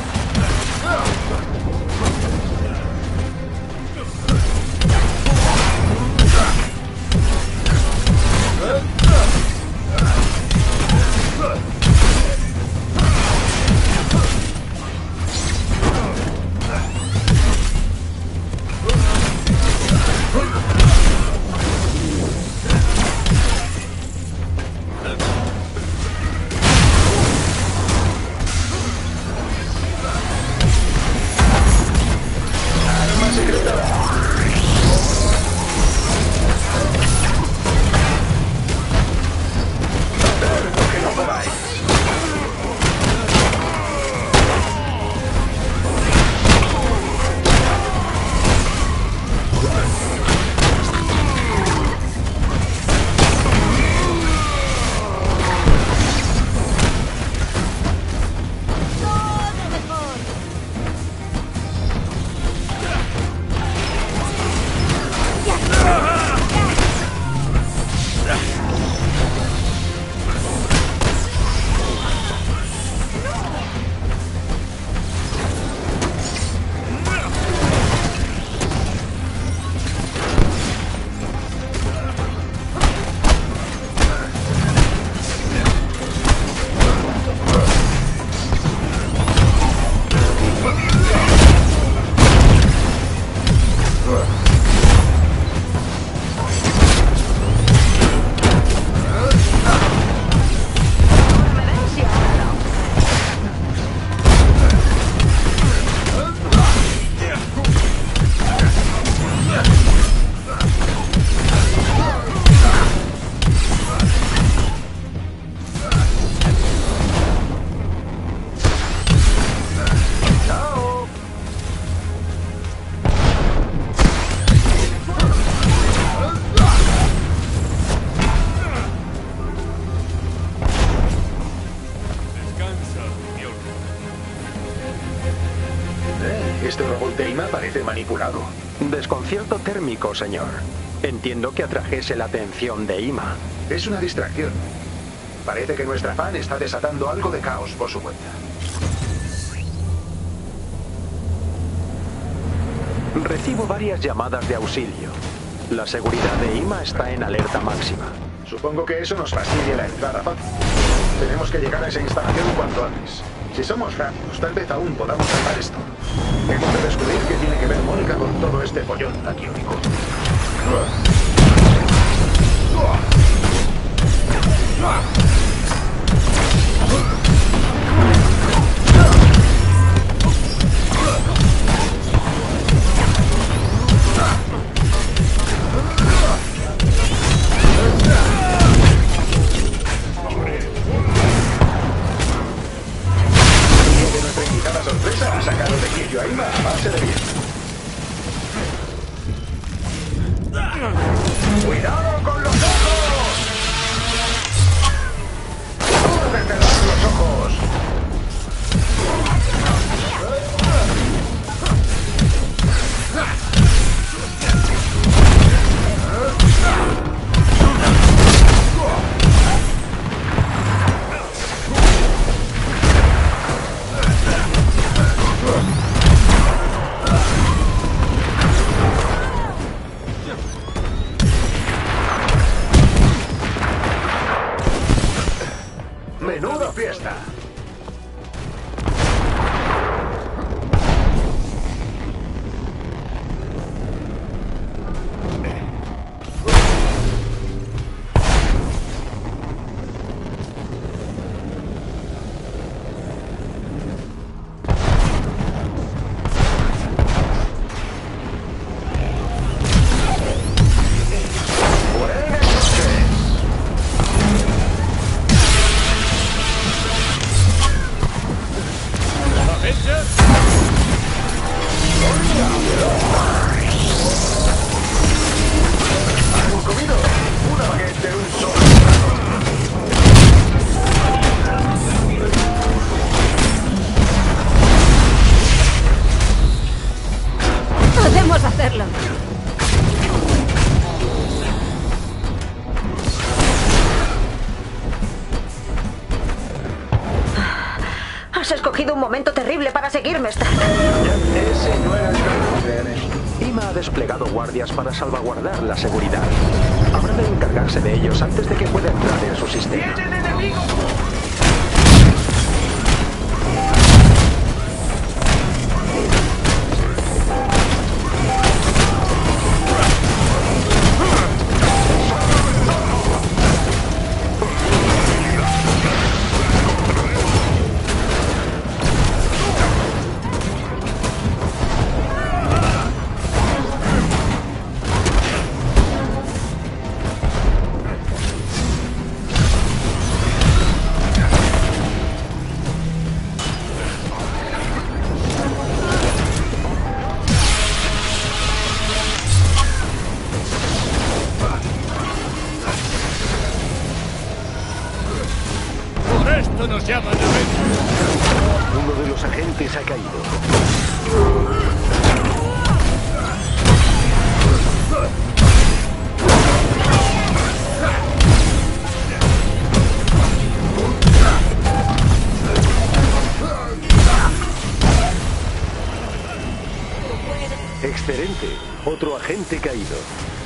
Este robot de I M A parece manipulado. Desconcierto térmico, señor. Entiendo que atrajese la atención de I M A. Es una distracción. Parece que nuestra fan está desatando algo de caos por su cuenta. Recibo varias llamadas de auxilio. La seguridad de I M A está en alerta máxima. Supongo que eso nos fastidia la entrada fácil. Tenemos que llegar a esa instalación cuanto antes. Si somos rápidos, tal vez aún podamos salvar esto. Hemos de descubrir qué tiene que ver Mónica con todo este follón taquiónico. Sorpresa, ha sacado de quillo a I M A a base de bien. ¡Cuidado con los ojos! ¡No te cerrar los ojos! ¡Menuda fiesta! Has escogido un momento terrible para seguirme, Stark. Ese no era el camino. Ima ha desplegado guardias para salvaguardar la seguridad. Habrá de encargarse de ellos antes de que pueda entrar en su sistema. ¡Tienen enemigos! Nos llaman a ver. Uno de los agentes ha caído. Excelente. Otro agente caído.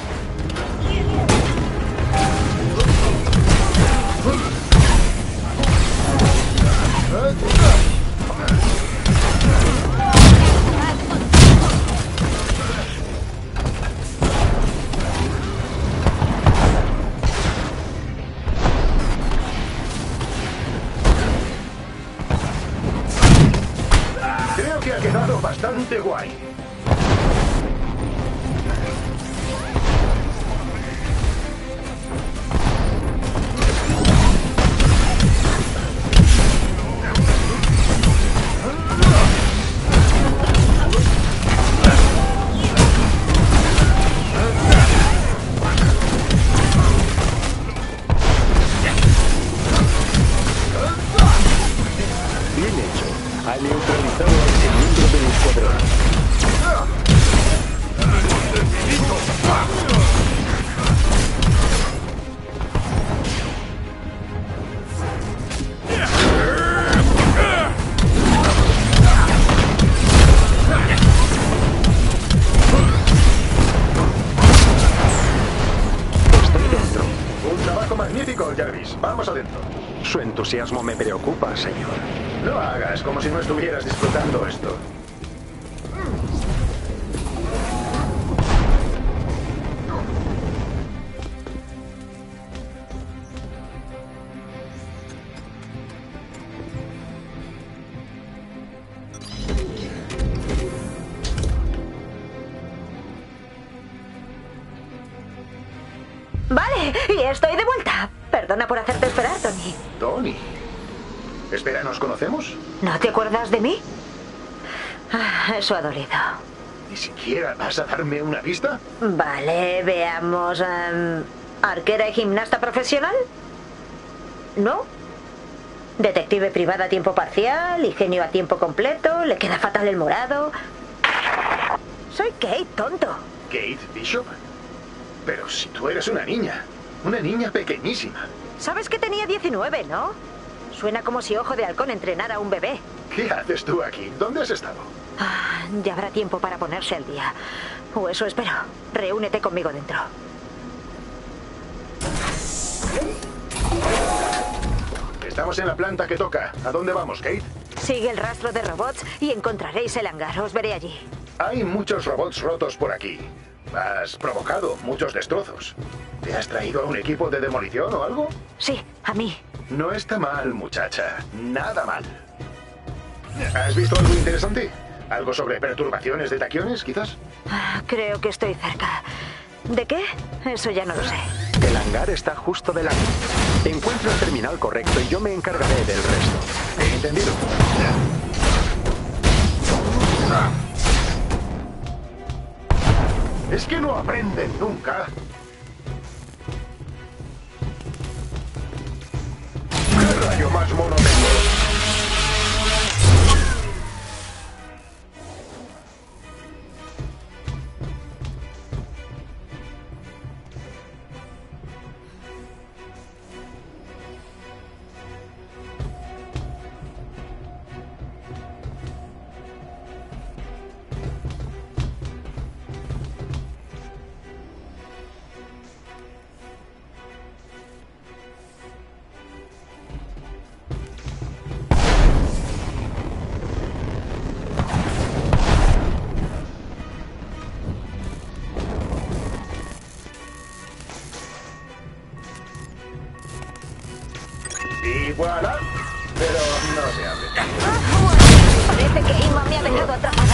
Creo que ha quedado bastante guay. Bien hecho. Ha neutralizado a ese miembro del escuadrón. Estoy dentro. Un trabajo magnífico, Jarvis. Vamos adentro. Su entusiasmo me preocupa, señor. No hagas como si no estuvieras disfrutando esto. Vale, y estoy de vuelta. Perdona por hacerte esperar, Tony. Tony. Espera, ¿nos conocemos? ¿No te acuerdas de mí? Ah, eso ha dolido. ¿Ni siquiera vas a darme una pista? Vale, veamos. em, ¿Arquera y gimnasta profesional? ¿No? ¿Detective privada a tiempo parcial? ¿Ingenio a tiempo completo? ¿Le queda fatal el morado? Soy Kate, tonto. Kate Bishop. Pero si tú eres una niña. Una niña pequeñísima. Sabes que tenía diecinueve, ¿no? Suena como si Ojo de Halcón entrenara a un bebé. ¿Qué haces tú aquí? ¿Dónde has estado? Ah, ya habrá tiempo para ponerse al día. O eso espero. Reúnete conmigo dentro. Estamos en la planta que toca. ¿A dónde vamos, Kate? Sigue el rastro de robots y encontraréis el hangar. Os veré allí. Hay muchos robots rotos por aquí. Has provocado muchos destrozos. ¿Te has traído a un equipo de demolición o algo? Sí, a mí. No está mal, muchacha. Nada mal. ¿Has visto algo interesante? ¿Algo sobre perturbaciones de taquiones, quizás? Ah, creo que estoy cerca. ¿De qué? Eso ya no lo sé. El hangar está justo delante. Encuentro el terminal correcto y yo me encargaré del resto. He entendido. Es que no aprenden nunca. ¿Qué rayo más mono tengo? voilà, pero no se abre. Parece que Ima me ha dejado atrapada.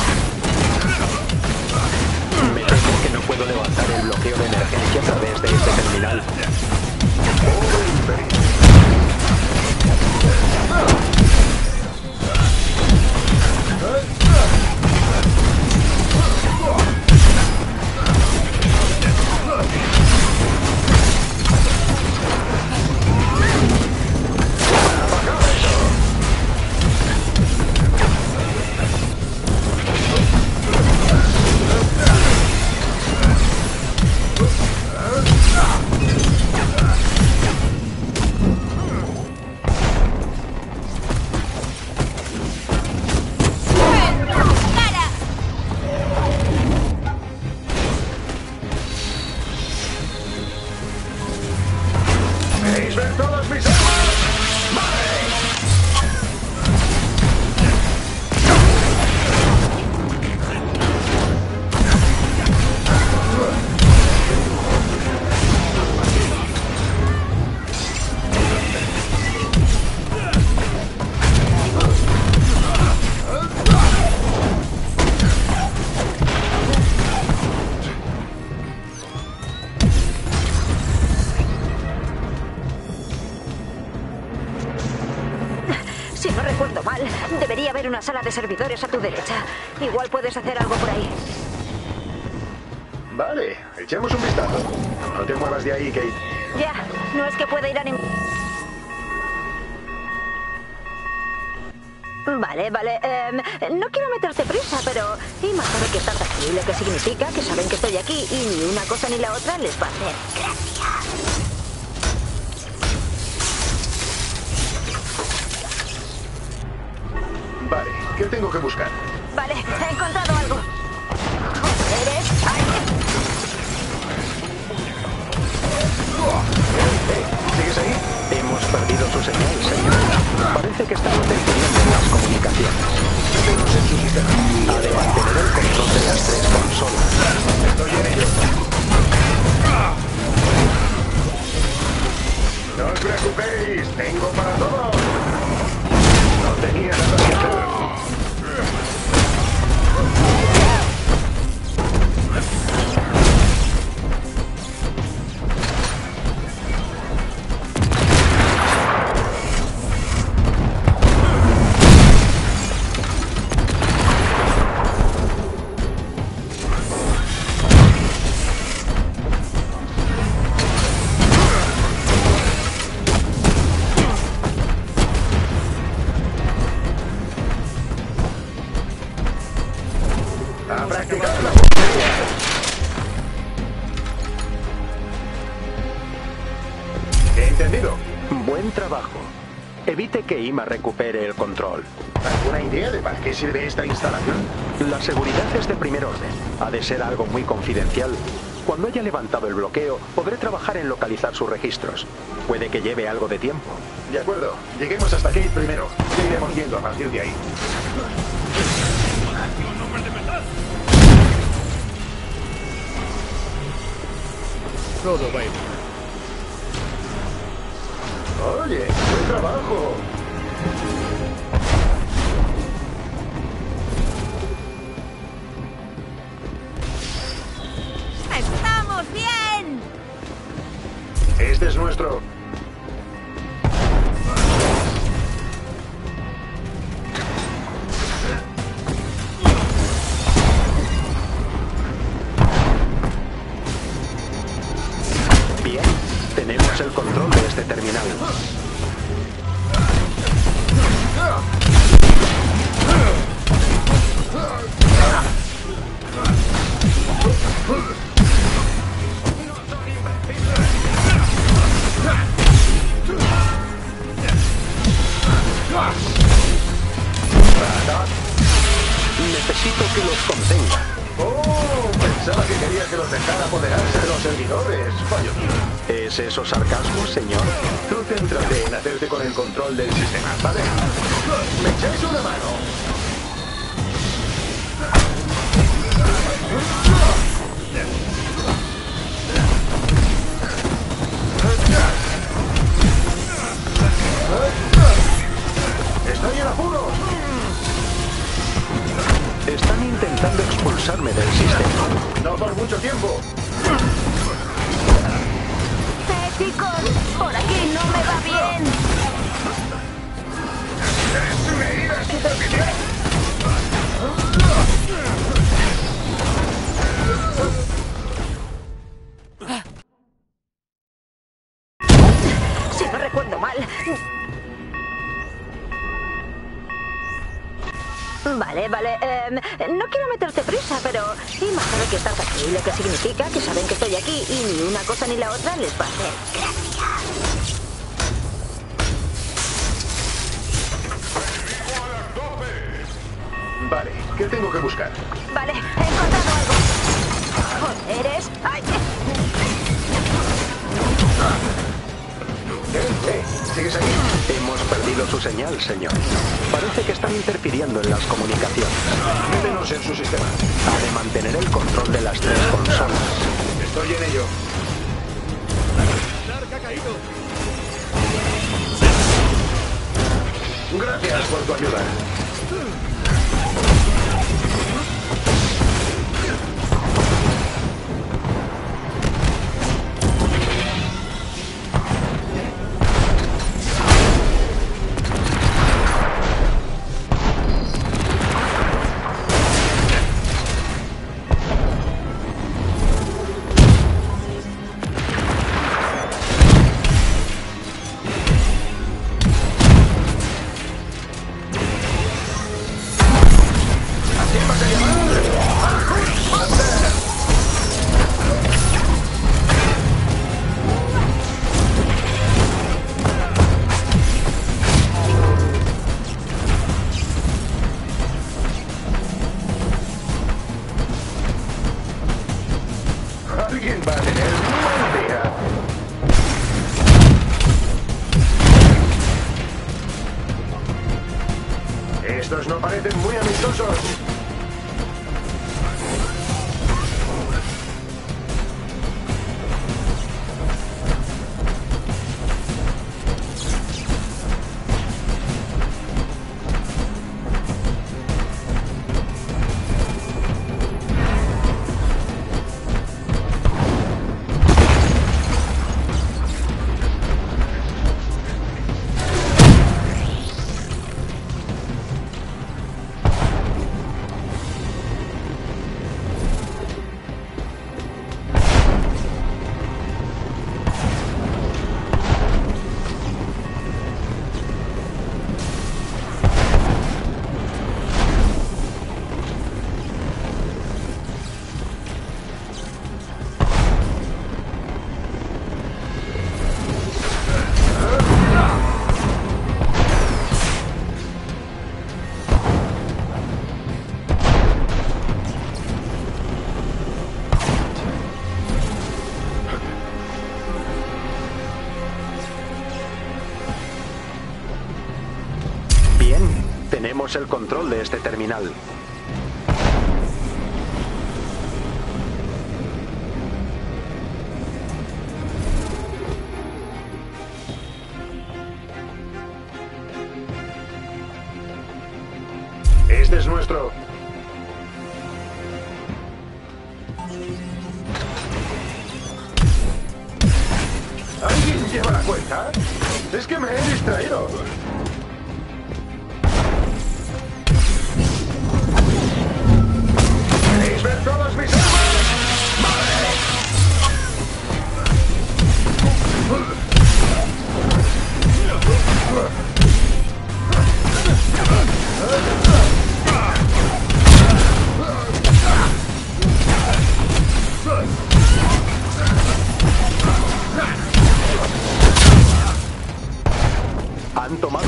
Me temo que no puedo levantar el bloqueo de emergencia a través de este terminal. ¿Queréis ver todas mis armas? Si no recuerdo mal, debería haber una sala de servidores a tu derecha. Igual puedes hacer algo por ahí. Vale, echemos un vistazo. No te muevas de ahí, Kate. Ya, no es que pueda ir a ningún... Vale, vale. Eh, no quiero meterte prisa, pero Ima sabe que estás aquí, lo que significa que saben que estoy aquí y ni una cosa ni la otra les va a hacer gracia. Vale, ¿qué tengo que buscar? Vale, he encontrado algo. ¿Eres alguien? ¿Sigues ahí? Hemos perdido su señal, señor. Parece que está interfiriendo en las comunicaciones. Ha de mantener el control de las tres consolas. Estoy en ello. No os preocupéis, tengo para todos. No tenía nada que hacer. A practicar la puntería. Entendido. Buen trabajo. Evite que Ima recupere el control. ¿Alguna idea de para qué sirve esta instalación? La seguridad es de primer orden. Ha de ser algo muy confidencial. Cuando haya levantado el bloqueo, podré trabajar en localizar sus registros. Puede que lleve algo de tiempo. De acuerdo. Lleguemos hasta Kate primero. Ya iremos viendo a partir de ahí. Todo va a ir. Oye, buen trabajo. ¡Estamos bien! Este es nuestro. Bien, tenemos el control de este terminal. Necesito que los contenga. Oh, pensaba que quería que los dejara apoderarse de los servidores. Fallo mío. ¿Es eso sarcasmo, señor? Tú céntrate en hacerte con el control del sistema, ¿vale? ¿Me echáis una mano? ¡Estoy en apuros! Están intentando expulsarme del sistema. No por mucho tiempo. ¡Eh, chicos! ¡Por aquí no me va bien! ¡Es una herida superficial! Si no recuerdo mal. Vale, vale. Eh, no quiero meterte prisa, pero imagino que estás aquí, lo que significa que saben que estoy aquí y ni una cosa ni la otra les va a hacer gracia. Vale, ¿qué tengo que buscar? Vale, he encontrado algo. Joder, eres... ¡Ay! ¿Eh? ¿Eh? ¿Sigues ahí? Hemos perdido su señal, señor. Parece que están interfiriendo en las comunicaciones. Métenos en su sistema. Ha de mantener el control de las tres consolas. Estoy en ello. ¡Narca ha caído! Gracias por tu ayuda. Alguien va a tener un mal día. Estos no parecen muy amistosos. Tenemos el control de este terminal. Este es nuestro. ¿Alguien lleva la cuenta? Es que me he distraído. ¿Queréis ver todas mis armas? Han tomado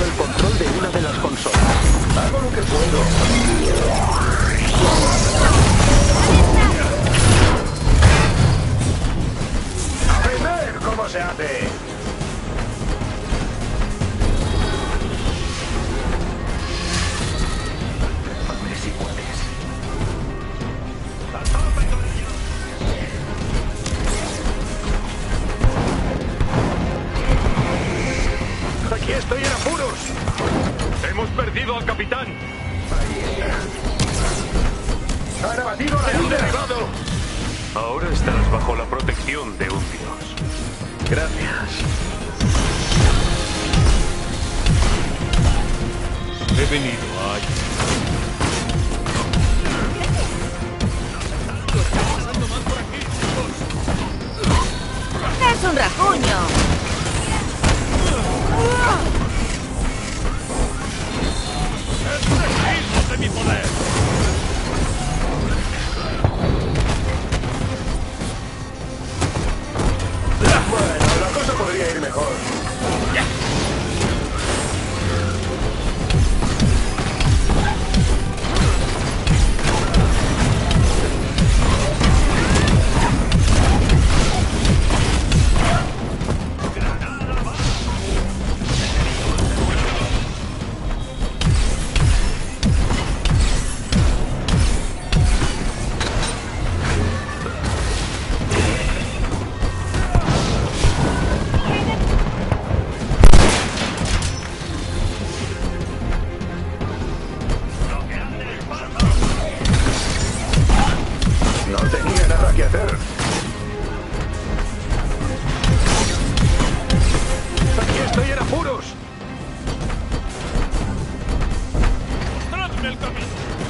abatido al capitán. ¡Han abatido a la ¡Han líder! derribado! Ahora estás bajo la protección de un dios. Gracias. He venido a ayudar. ¡Es un rajuño! ¡Es de mi poder! Bueno, la cosa podría ir mejor. No tenía nada que hacer. ¡Aquí estoy en apuros! ¡Tradme el camino!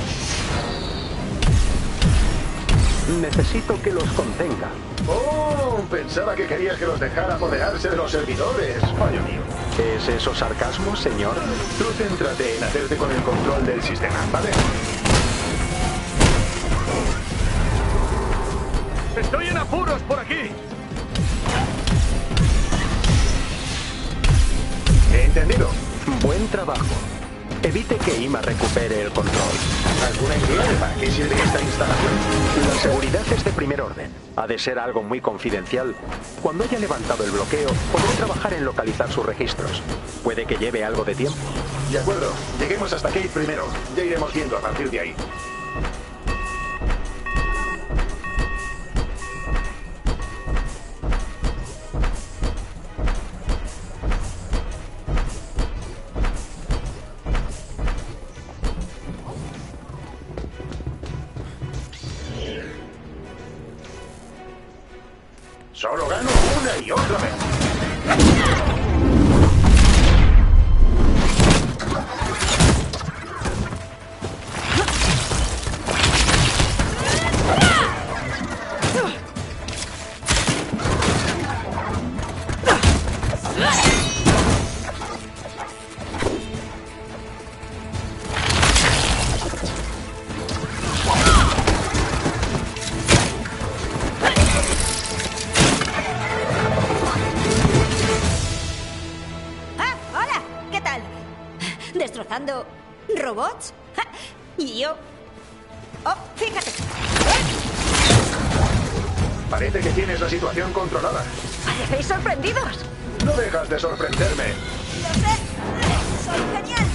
Necesito que los contenga. Oh, pensaba que querías que los dejara apoderarse de los servidores, fallo mío. ¿Es eso sarcasmo, señor? Tú céntrate en hacerte con el control del sistema, ¿vale? ¡Estoy en apuros por aquí! Entendido. Buen trabajo. Evite que Ima recupere el control. ¿Alguna idea de para qué sirve esta instalación? La seguridad es de primer orden. Ha de ser algo muy confidencial. Cuando haya levantado el bloqueo, podré trabajar en localizar sus registros. Puede que lleve algo de tiempo. De acuerdo. Lleguemos hasta Kate primero. Ya iremos viendo a partir de ahí. Solo gano una y otra vez. ¿Destrozando robots? ¡Ja! Y yo... Oh, fíjate. Parece que tienes la situación controlada. ¿Parecéis sorprendidos? No dejas de sorprenderme. Lo sé. Soy genial.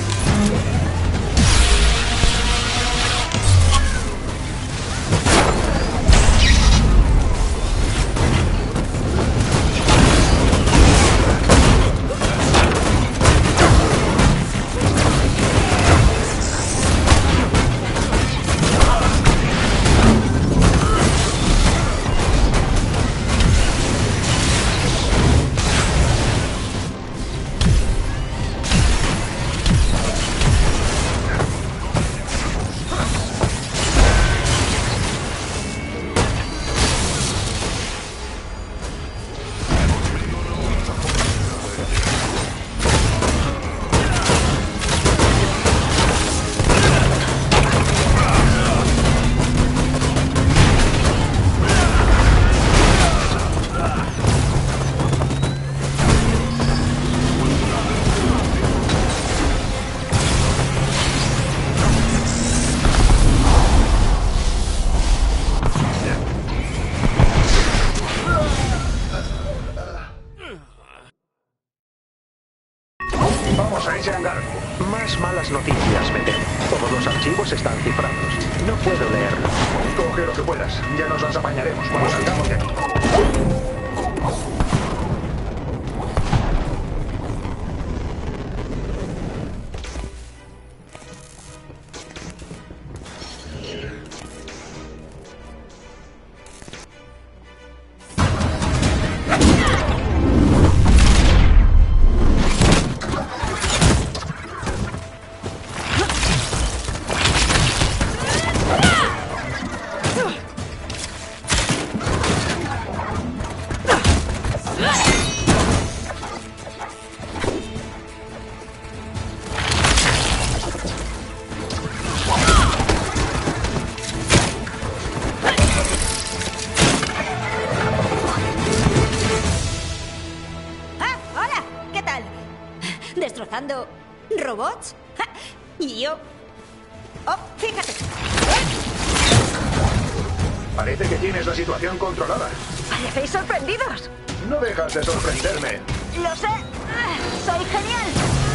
Vamos a ese hangar. Más malas noticias, me temo. Todos los archivos están cifrados. No puedo leerlos. Coge lo que puedas. Ya nos las apañaremos cuando salgamos de aquí. ¿Robots? ¡Ja! Y yo... Oh, fíjate. Parece que tienes la situación controlada. Parecéis sorprendidos. No dejas de sorprenderme. Lo sé. Soy genial.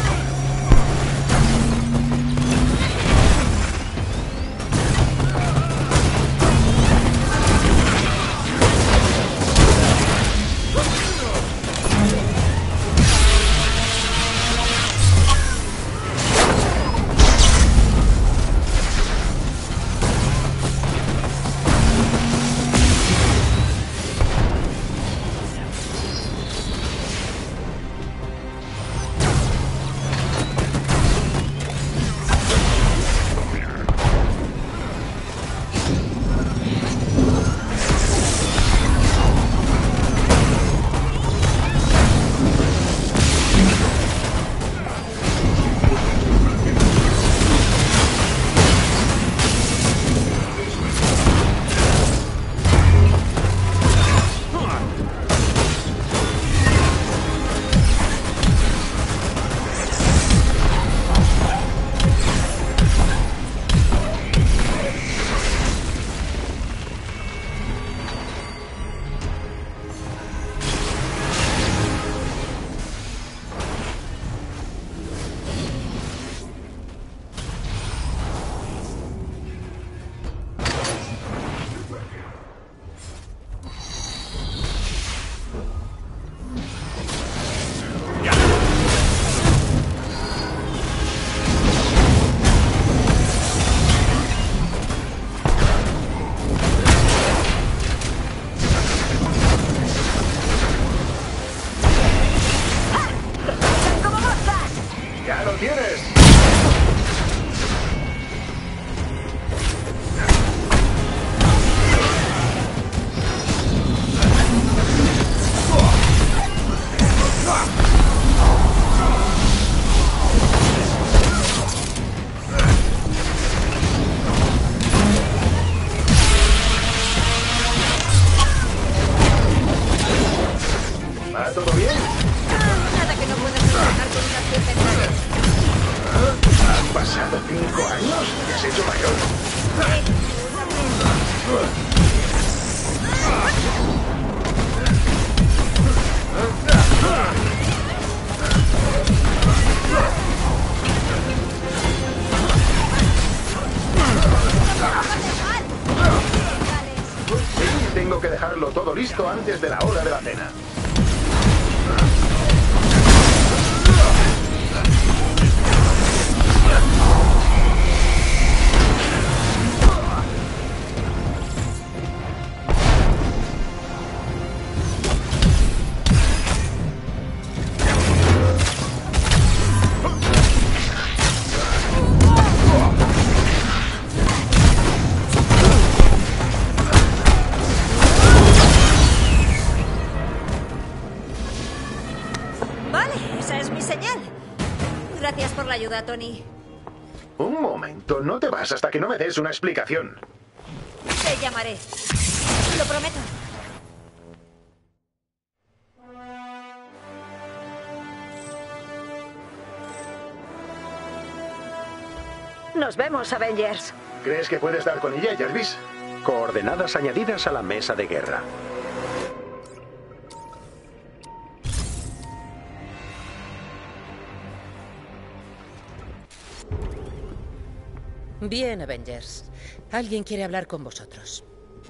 Tengo que dejarlo todo listo antes de la hora de la cena. Ayuda, Tony. Un momento, no te vas hasta que no me des una explicación. Te llamaré. Lo prometo. Nos vemos, Avengers. ¿Crees que puedes dar con ella, Jarvis? Coordenadas añadidas a la mesa de guerra. Bien, Avengers. Alguien quiere hablar con vosotros.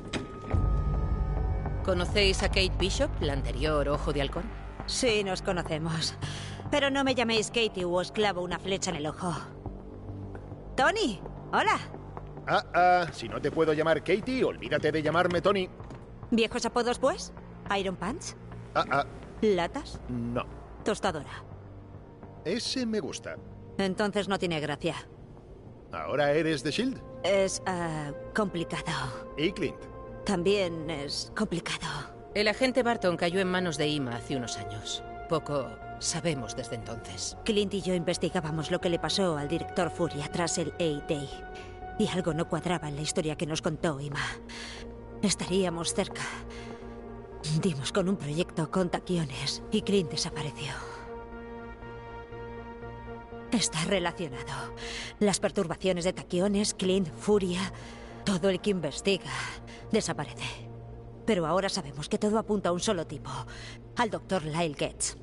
¿Conocéis a Kate Bishop, la anterior Ojo de Halcón? Sí, nos conocemos. Pero no me llaméis Katie o os clavo una flecha en el ojo. Tony, hola. Ah, ah, si no te puedo llamar Katie, olvídate de llamarme Tony. ¿Viejos apodos, pues? ¿Iron Pants? Ah, ah. ¿Latas? No. Tostadora. Ese me gusta. Entonces no tiene gracia. ¿Ahora eres de Shield? Es uh, complicado. ¿Y Clint? También es complicado. El agente Barton cayó en manos de I M A hace unos años. Poco sabemos desde entonces. Clint y yo investigábamos lo que le pasó al director Furia tras el A-Day. Y algo no cuadraba en la historia que nos contó I M A. Estaríamos cerca. Dimos con un proyecto con taquiones y Clint desapareció. Está relacionado. Las perturbaciones de taquiones, Clint, Furia, todo el que investiga desaparece. Pero ahora sabemos que todo apunta a un solo tipo, al doctor Lyle Getz.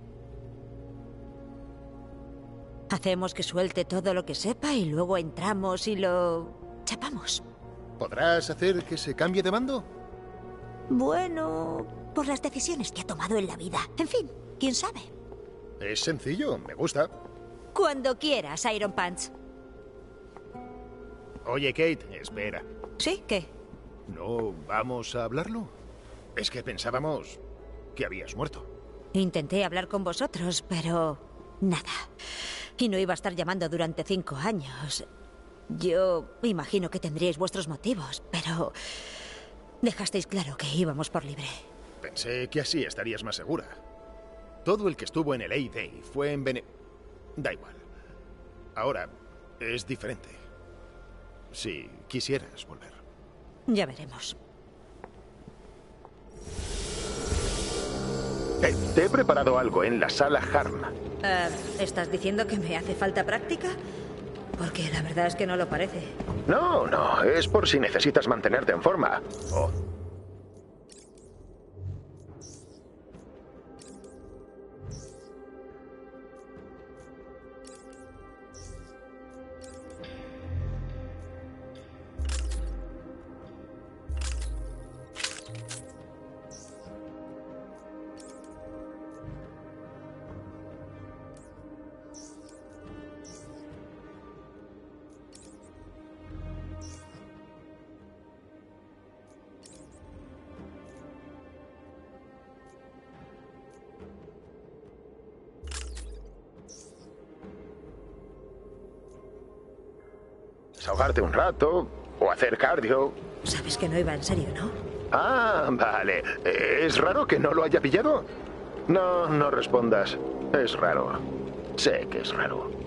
Hacemos que suelte todo lo que sepa y luego entramos y lo chapamos. ¿Podrás hacer que se cambie de bando? Bueno, por las decisiones que ha tomado en la vida. En fin, quién sabe. Es sencillo, me gusta. Cuando quieras, Iron Pants. Oye, Kate, espera. ¿Sí? ¿Qué? ¿No vamos a hablarlo? Es que pensábamos que habías muerto. Intenté hablar con vosotros, pero nada. Y no iba a estar llamando durante cinco años. Yo imagino que tendríais vuestros motivos, pero dejasteis claro que íbamos por libre. Pensé que así estarías más segura. Todo el que estuvo en el A-Day fue en bene... Da igual. Ahora es diferente. Si quisieras volver. Ya veremos. Eh, te he preparado algo en la sala Harm. Uh, ¿Estás diciendo que me hace falta práctica? Porque la verdad es que no lo parece. No, no, es por si necesitas mantenerte en forma. Oh. Desahogarte un rato o hacer cardio. Sabes que no iba en serio, ¿no? Ah, vale. ¿Es raro que no lo haya pillado? No, no respondas. Es raro. Sé que es raro.